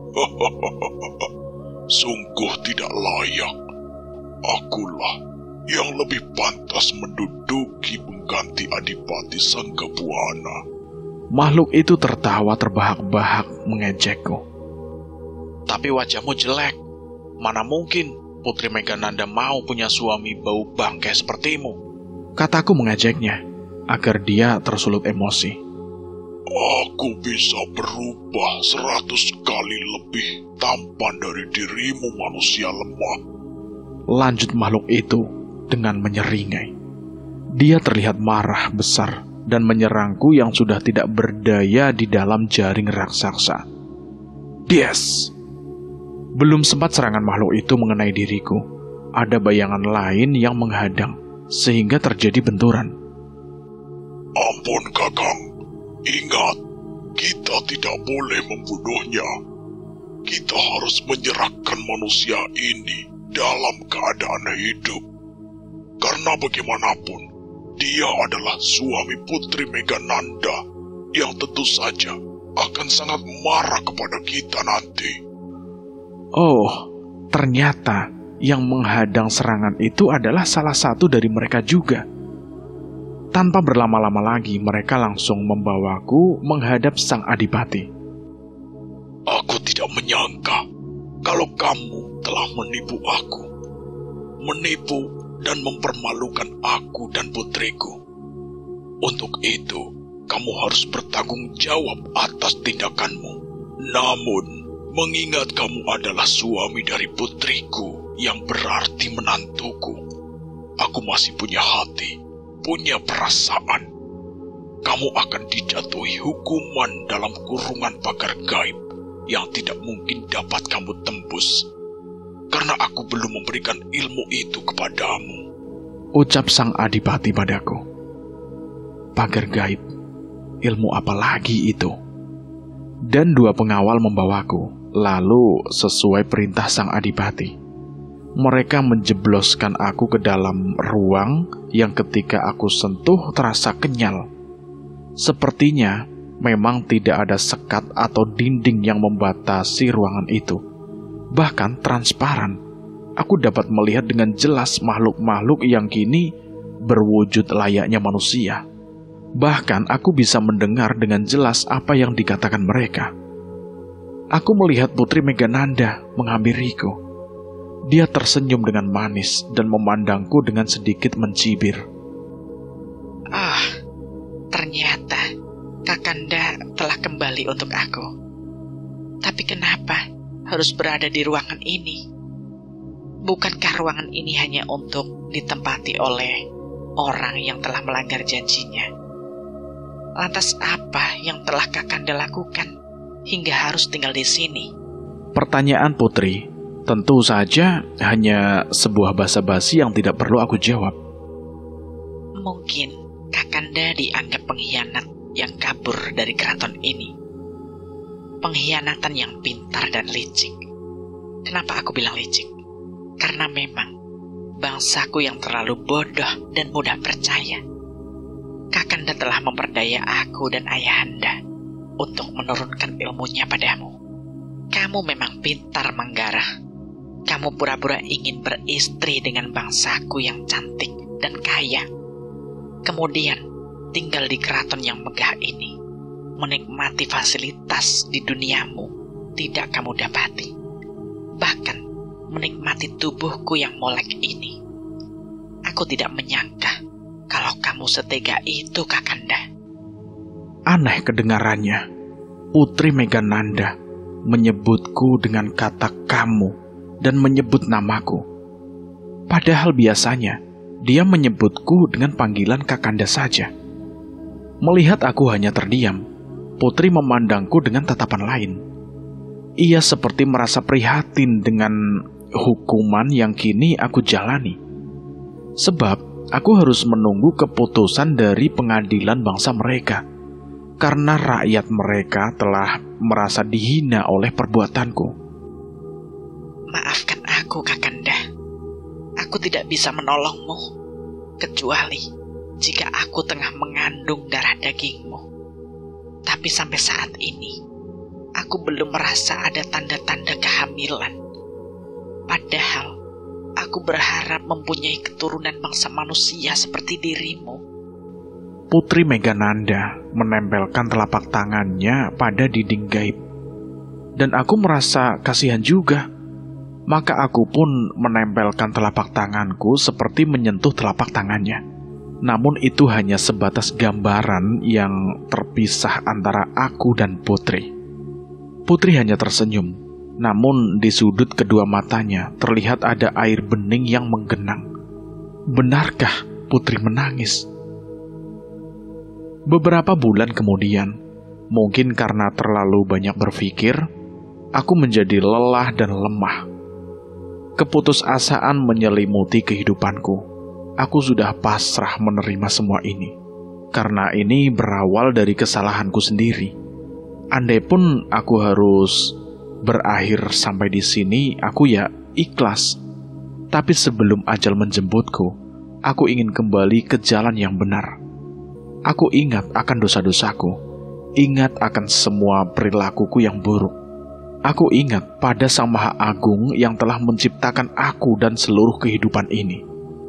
Sungguh tidak layak. Akulah yang lebih pantas menduduki pengganti Adipati Sanggabuana. Makhluk itu tertawa terbahak-bahak mengejekku. Tapi wajahmu jelek. Mana mungkin Putri Megananda mau punya suami bau bangkai sepertimu? Kataku mengejeknya agar dia tersulut emosi. Aku bisa berubah seratus kali lebih tampan dari dirimu manusia lemah. Lanjut makhluk itu dengan menyeringai. Dia terlihat marah besar dan menyerangku yang sudah tidak berdaya di dalam jaring raksasa. Yes! Belum sempat serangan makhluk itu mengenai diriku, ada bayangan lain yang menghadang, sehingga terjadi benturan. Ampun Kakang, ingat, kita tidak boleh membunuhnya. Kita harus menyerahkan manusia ini dalam keadaan hidup. Karena bagaimanapun, dia adalah suami Putri Megananda yang tentu saja akan sangat marah kepada kita nanti. Oh, ternyata yang menghadang serangan itu adalah salah satu dari mereka juga. Tanpa berlama-lama lagi, mereka langsung membawaku menghadap Sang Adipati. Aku tidak menyangka kalau kamu telah menipu aku, menipu dan mempermalukan aku dan putriku. Untuk itu, kamu harus bertanggung jawab atas tindakanmu. Namun, mengingat kamu adalah suami dari putriku yang berarti menantuku, aku masih punya hati, punya perasaan. Kamu akan dijatuhi hukuman dalam kurungan pagar gaib yang tidak mungkin dapat kamu tembus, karena aku belum memberikan ilmu itu kepadamu. Ucap sang adipati padaku. Pagar gaib, ilmu apa lagi itu? Dan dua pengawal membawaku, lalu sesuai perintah sang adipati, mereka menjebloskan aku ke dalam ruang yang ketika aku sentuh terasa kenyal. Sepertinya memang tidak ada sekat atau dinding yang membatasi ruangan itu. Bahkan transparan. Aku dapat melihat dengan jelas makhluk-makhluk yang kini berwujud layaknya manusia. Bahkan aku bisa mendengar dengan jelas apa yang dikatakan mereka. Aku melihat Putri Megananda menghampiriku. Dia tersenyum dengan manis dan memandangku dengan sedikit mencibir. Ah, ternyata Kakanda telah kembali untuk aku. Tapi kenapa harus berada di ruangan ini? Bukankah ruangan ini hanya untuk ditempati oleh orang yang telah melanggar janjinya? Lantas apa yang telah Kakanda lakukan hingga harus tinggal di sini? Pertanyaan Putri tentu saja hanya sebuah basa-basi yang tidak perlu aku jawab. Mungkin Kakanda dianggap pengkhianat yang kabur dari keraton ini. Pengkhianatan yang pintar dan licik. Kenapa aku bilang licik? Karena memang bangsaku yang terlalu bodoh dan mudah percaya. Kakanda telah memperdaya aku dan ayahanda untuk menurunkan ilmunya padamu. Kamu memang pintar Manggarah. Kamu pura-pura ingin beristri dengan bangsaku yang cantik dan kaya. Kemudian tinggal di keraton yang megah ini, menikmati fasilitas di duniamu tidak kamu dapati. Bahkan menikmati tubuhku yang molek ini. Aku tidak menyangka kalau kamu setega itu, Kakanda. Aneh kedengarannya. Putri Megananda menyebutku dengan kata kamu dan menyebut namaku. Padahal biasanya dia menyebutku dengan panggilan Kakanda saja. Melihat aku hanya terdiam, Putri memandangku dengan tatapan lain. Ia seperti merasa prihatin dengan hukuman yang kini aku jalani. Sebab aku harus menunggu keputusan dari pengadilan bangsa mereka, karena rakyat mereka telah merasa dihina oleh perbuatanku. Maafkan aku, Kakanda. Aku tidak bisa menolongmu, kecuali jika aku tengah mengandung darah dagingmu. Tapi sampai saat ini, aku belum merasa ada tanda-tanda kehamilan. Padahal, aku berharap mempunyai keturunan bangsa manusia seperti dirimu. Putri Megananda menempelkan telapak tangannya pada dinding gaib. Dan aku merasa kasihan juga. Maka aku pun menempelkan telapak tanganku seperti menyentuh telapak tangannya. Namun itu hanya sebatas gambaran yang terpisah antara aku dan Putri. Putri hanya tersenyum, namun di sudut kedua matanya terlihat ada air bening yang menggenang. Benarkah Putri menangis? Beberapa bulan kemudian, mungkin karena terlalu banyak berpikir, aku menjadi lelah dan lemah. Keputusasaan menyelimuti kehidupanku. Aku sudah pasrah menerima semua ini, karena ini berawal dari kesalahanku sendiri. Andai pun aku harus berakhir sampai di sini, aku ya ikhlas. Tapi sebelum ajal menjemputku, aku ingin kembali ke jalan yang benar. Aku ingat akan dosa-dosaku, ingat akan semua perilakuku yang buruk. Aku ingat pada Sang Maha Agung yang telah menciptakan aku dan seluruh kehidupan ini.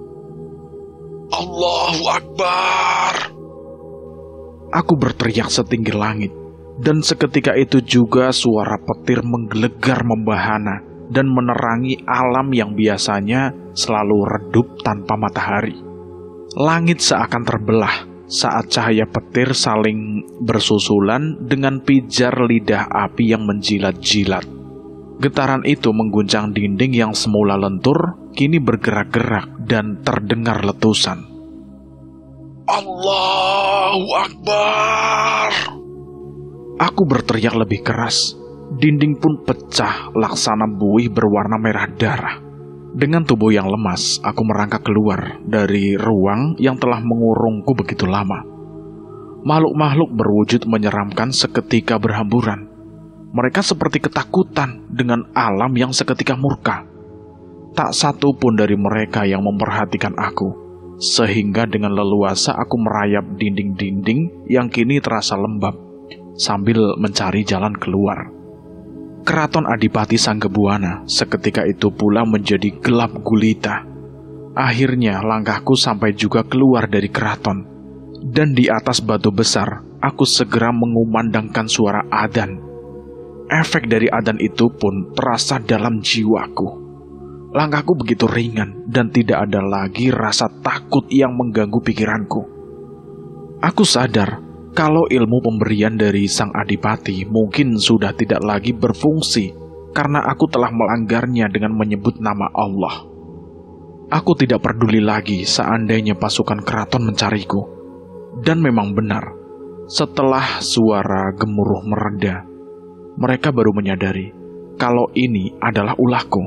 Allahu Akbar! Aku berteriak setinggi langit, dan seketika itu juga suara petir menggelegar membahana dan menerangi alam yang biasanya selalu redup tanpa matahari. Langit seakan terbelah saat cahaya petir saling bersusulan dengan pijar lidah api yang menjilat-jilat. Getaran itu mengguncang dinding yang semula lentur, kini bergerak-gerak dan terdengar letusan. Allahu Akbar! Aku berteriak lebih keras. Dinding pun pecah laksana buih berwarna merah darah. Dengan tubuh yang lemas, aku merangkak keluar dari ruang yang telah mengurungku begitu lama. Makhluk-makhluk berwujud menyeramkan seketika berhamburan. Mereka seperti ketakutan dengan alam yang seketika murka. Tak satu pun dari mereka yang memperhatikan aku, sehingga dengan leluasa aku merayap dinding-dinding yang kini terasa lembab, sambil mencari jalan keluar. Keraton Adipati Sanggebuana seketika itu pula menjadi gelap gulita. Akhirnya langkahku sampai juga keluar dari keraton. Dan di atas batu besar, aku segera mengumandangkan suara adzan. Efek dari adzan itu pun terasa dalam jiwaku. Langkahku begitu ringan dan tidak ada lagi rasa takut yang mengganggu pikiranku. Aku sadar kalau ilmu pemberian dari Sang Adipati mungkin sudah tidak lagi berfungsi karena aku telah melanggarnya dengan menyebut nama Allah. Aku tidak peduli lagi seandainya pasukan keraton mencariku. Dan memang benar, setelah suara gemuruh mereda, mereka baru menyadari kalau ini adalah ulahku.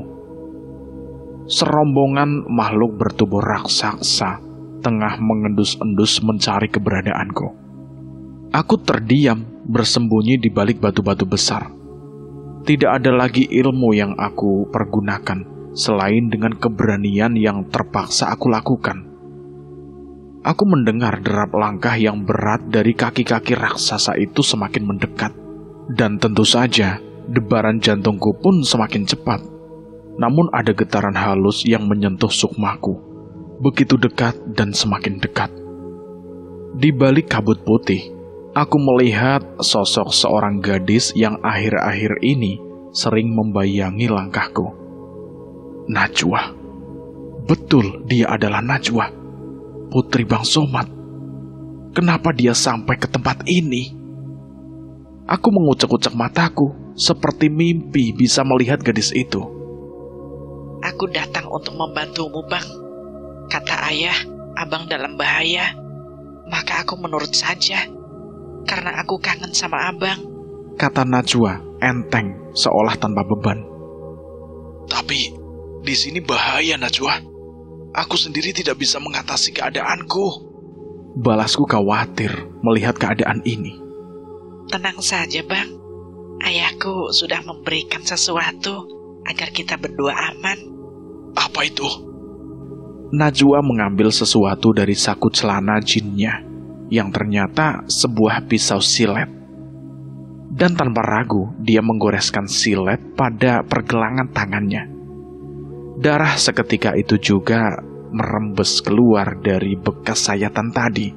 Serombongan makhluk bertubuh raksasa tengah mengendus-endus mencari keberadaanku. Aku terdiam bersembunyi di balik batu-batu besar. Tidak ada lagi ilmu yang aku pergunakan selain dengan keberanian yang terpaksa aku lakukan. Aku mendengar derap langkah yang berat dari kaki-kaki raksasa itu semakin mendekat. Dan tentu saja, debaran jantungku pun semakin cepat. Namun ada getaran halus yang menyentuh sukmaku. Begitu dekat dan semakin dekat. Di balik kabut putih, aku melihat sosok seorang gadis yang akhir-akhir ini sering membayangi langkahku. Najwa. Betul, dia adalah Najwa, putri Bang Somad. Kenapa dia sampai ke tempat ini? Aku mengucek-ucek mataku, seperti mimpi bisa melihat gadis itu. Aku datang untuk membantumu, Bang. Kata ayah, abang dalam bahaya. Maka aku menurut saja, karena aku kangen sama abang. Kata Najwa, enteng, seolah tanpa beban. Tapi, di sini bahaya, Najwa. Aku sendiri tidak bisa mengatasi keadaanku. Balasku khawatir melihat keadaan ini. Tenang saja, Bang. Ayahku sudah memberikan sesuatu agar kita berdua aman. Apa itu? Najwa mengambil sesuatu dari saku celana jinnya, yang ternyata sebuah pisau silet. Dan tanpa ragu, dia menggoreskan silet pada pergelangan tangannya. Darah seketika itu juga merembes keluar dari bekas sayatan tadi.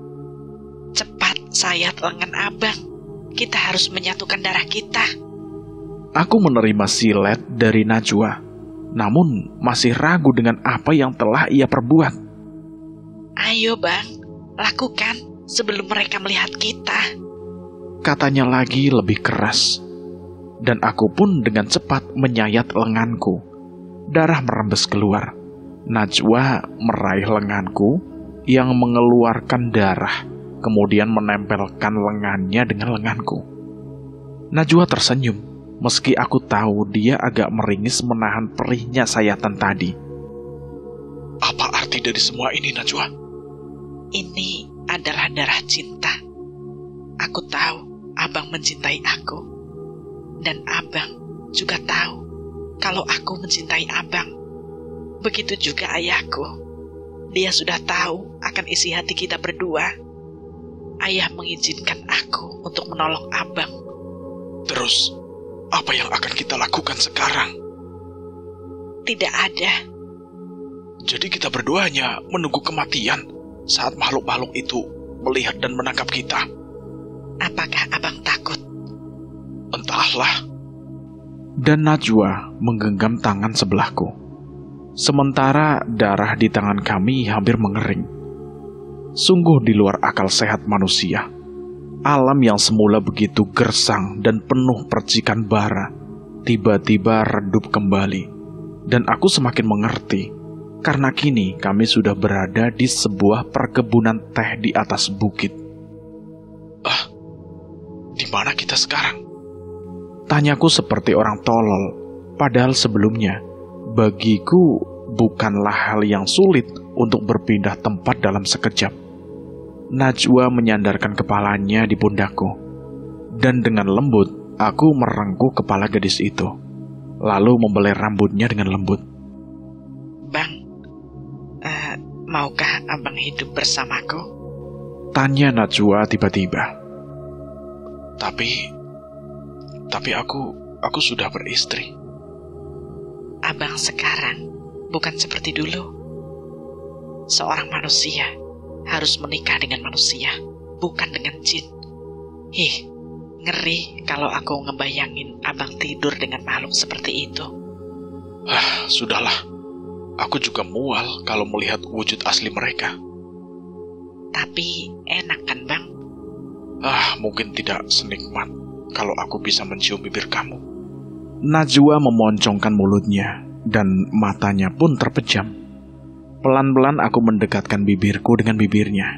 Cepat sayat lengan abang. Kita harus menyatukan darah kita. Aku menerima silet dari Najwa, namun masih ragu dengan apa yang telah ia perbuat. Ayo, Bang, lakukan sebelum mereka melihat kita. Katanya lagi lebih keras. Dan aku pun dengan cepat menyayat lenganku. Darah merembes keluar. Najwa meraih lenganku yang mengeluarkan darah, kemudian menempelkan lengannya dengan lenganku. Najwa tersenyum, meski aku tahu dia agak meringis menahan perihnya sayatan tadi. Apa arti dari semua ini, Najwa? Ini adalah darah cinta. Aku tahu abang mencintai aku. Dan abang juga tahu kalau aku mencintai abang. Begitu juga ayahku. Dia sudah tahu akan isi hati kita berdua. Ayah mengizinkan aku untuk menolong abang. Terus, apa yang akan kita lakukan sekarang? Tidak ada. Jadi kita berdua hanya menunggu kematian saat makhluk-makhluk itu melihat dan menangkap kita. Apakah abang takut? Entahlah. Dan Najwa menggenggam tangan sebelahku. Sementara darah di tangan kami hampir mengering. Sungguh di luar akal sehat manusia. Alam yang semula begitu gersang dan penuh percikan bara, tiba-tiba redup kembali. Dan aku semakin mengerti, karena kini kami sudah berada di sebuah perkebunan teh di atas bukit. Ah, di mana kita sekarang? Tanyaku seperti orang tolol, padahal sebelumnya bagiku bukanlah hal yang sulit untuk berpindah tempat dalam sekejap. Najwa menyandarkan kepalanya di pundakku, dan dengan lembut aku merengkuh kepala gadis itu, lalu membelai rambutnya dengan lembut. Bang, uh, maukah abang hidup bersamaku? Tanya Najwa tiba-tiba. Tapi, tapi aku, aku sudah beristri. Abang sekarang bukan seperti dulu. Seorang manusia harus menikah dengan manusia, bukan dengan jin. Ih, ngeri kalau aku ngebayangin abang tidur dengan makhluk seperti itu. Ah, sudahlah. Aku juga mual kalau melihat wujud asli mereka. Tapi enak kan, Bang? Ah, mungkin tidak senikmat kalau aku bisa mencium bibir kamu. Najwa memoncongkan mulutnya, dan matanya pun terpejam. Pelan-pelan aku mendekatkan bibirku dengan bibirnya.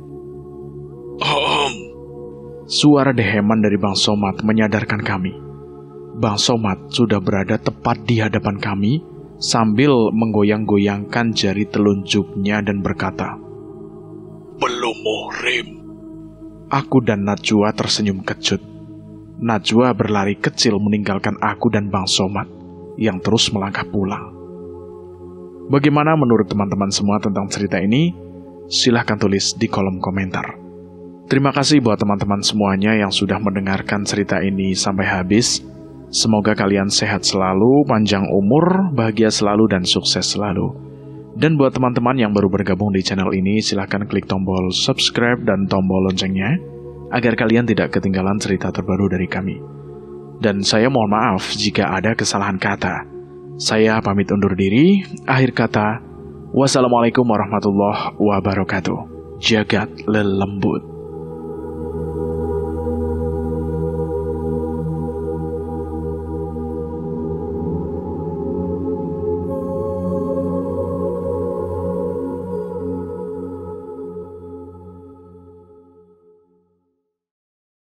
Om. Suara deheman dari Bang Somad menyadarkan kami. Bang Somad sudah berada tepat di hadapan kami sambil menggoyang-goyangkan jari telunjuknya dan berkata, "Belum muhrim." Aku dan Najwa tersenyum kejut. Najwa berlari kecil meninggalkan aku dan Bang Somad yang terus melangkah pulang. Bagaimana menurut teman-teman semua tentang cerita ini? Silahkan tulis di kolom komentar. Terima kasih buat teman-teman semuanya yang sudah mendengarkan cerita ini sampai habis. Semoga kalian sehat selalu, panjang umur, bahagia selalu, dan sukses selalu. Dan buat teman-teman yang baru bergabung di channel ini, silahkan klik tombol subscribe dan tombol loncengnya, agar kalian tidak ketinggalan cerita terbaru dari kami. Dan saya mohon maaf jika ada kesalahan kata. Saya pamit undur diri. Akhir kata, wassalamualaikum warahmatullahi wabarakatuh. Jagat lelembut.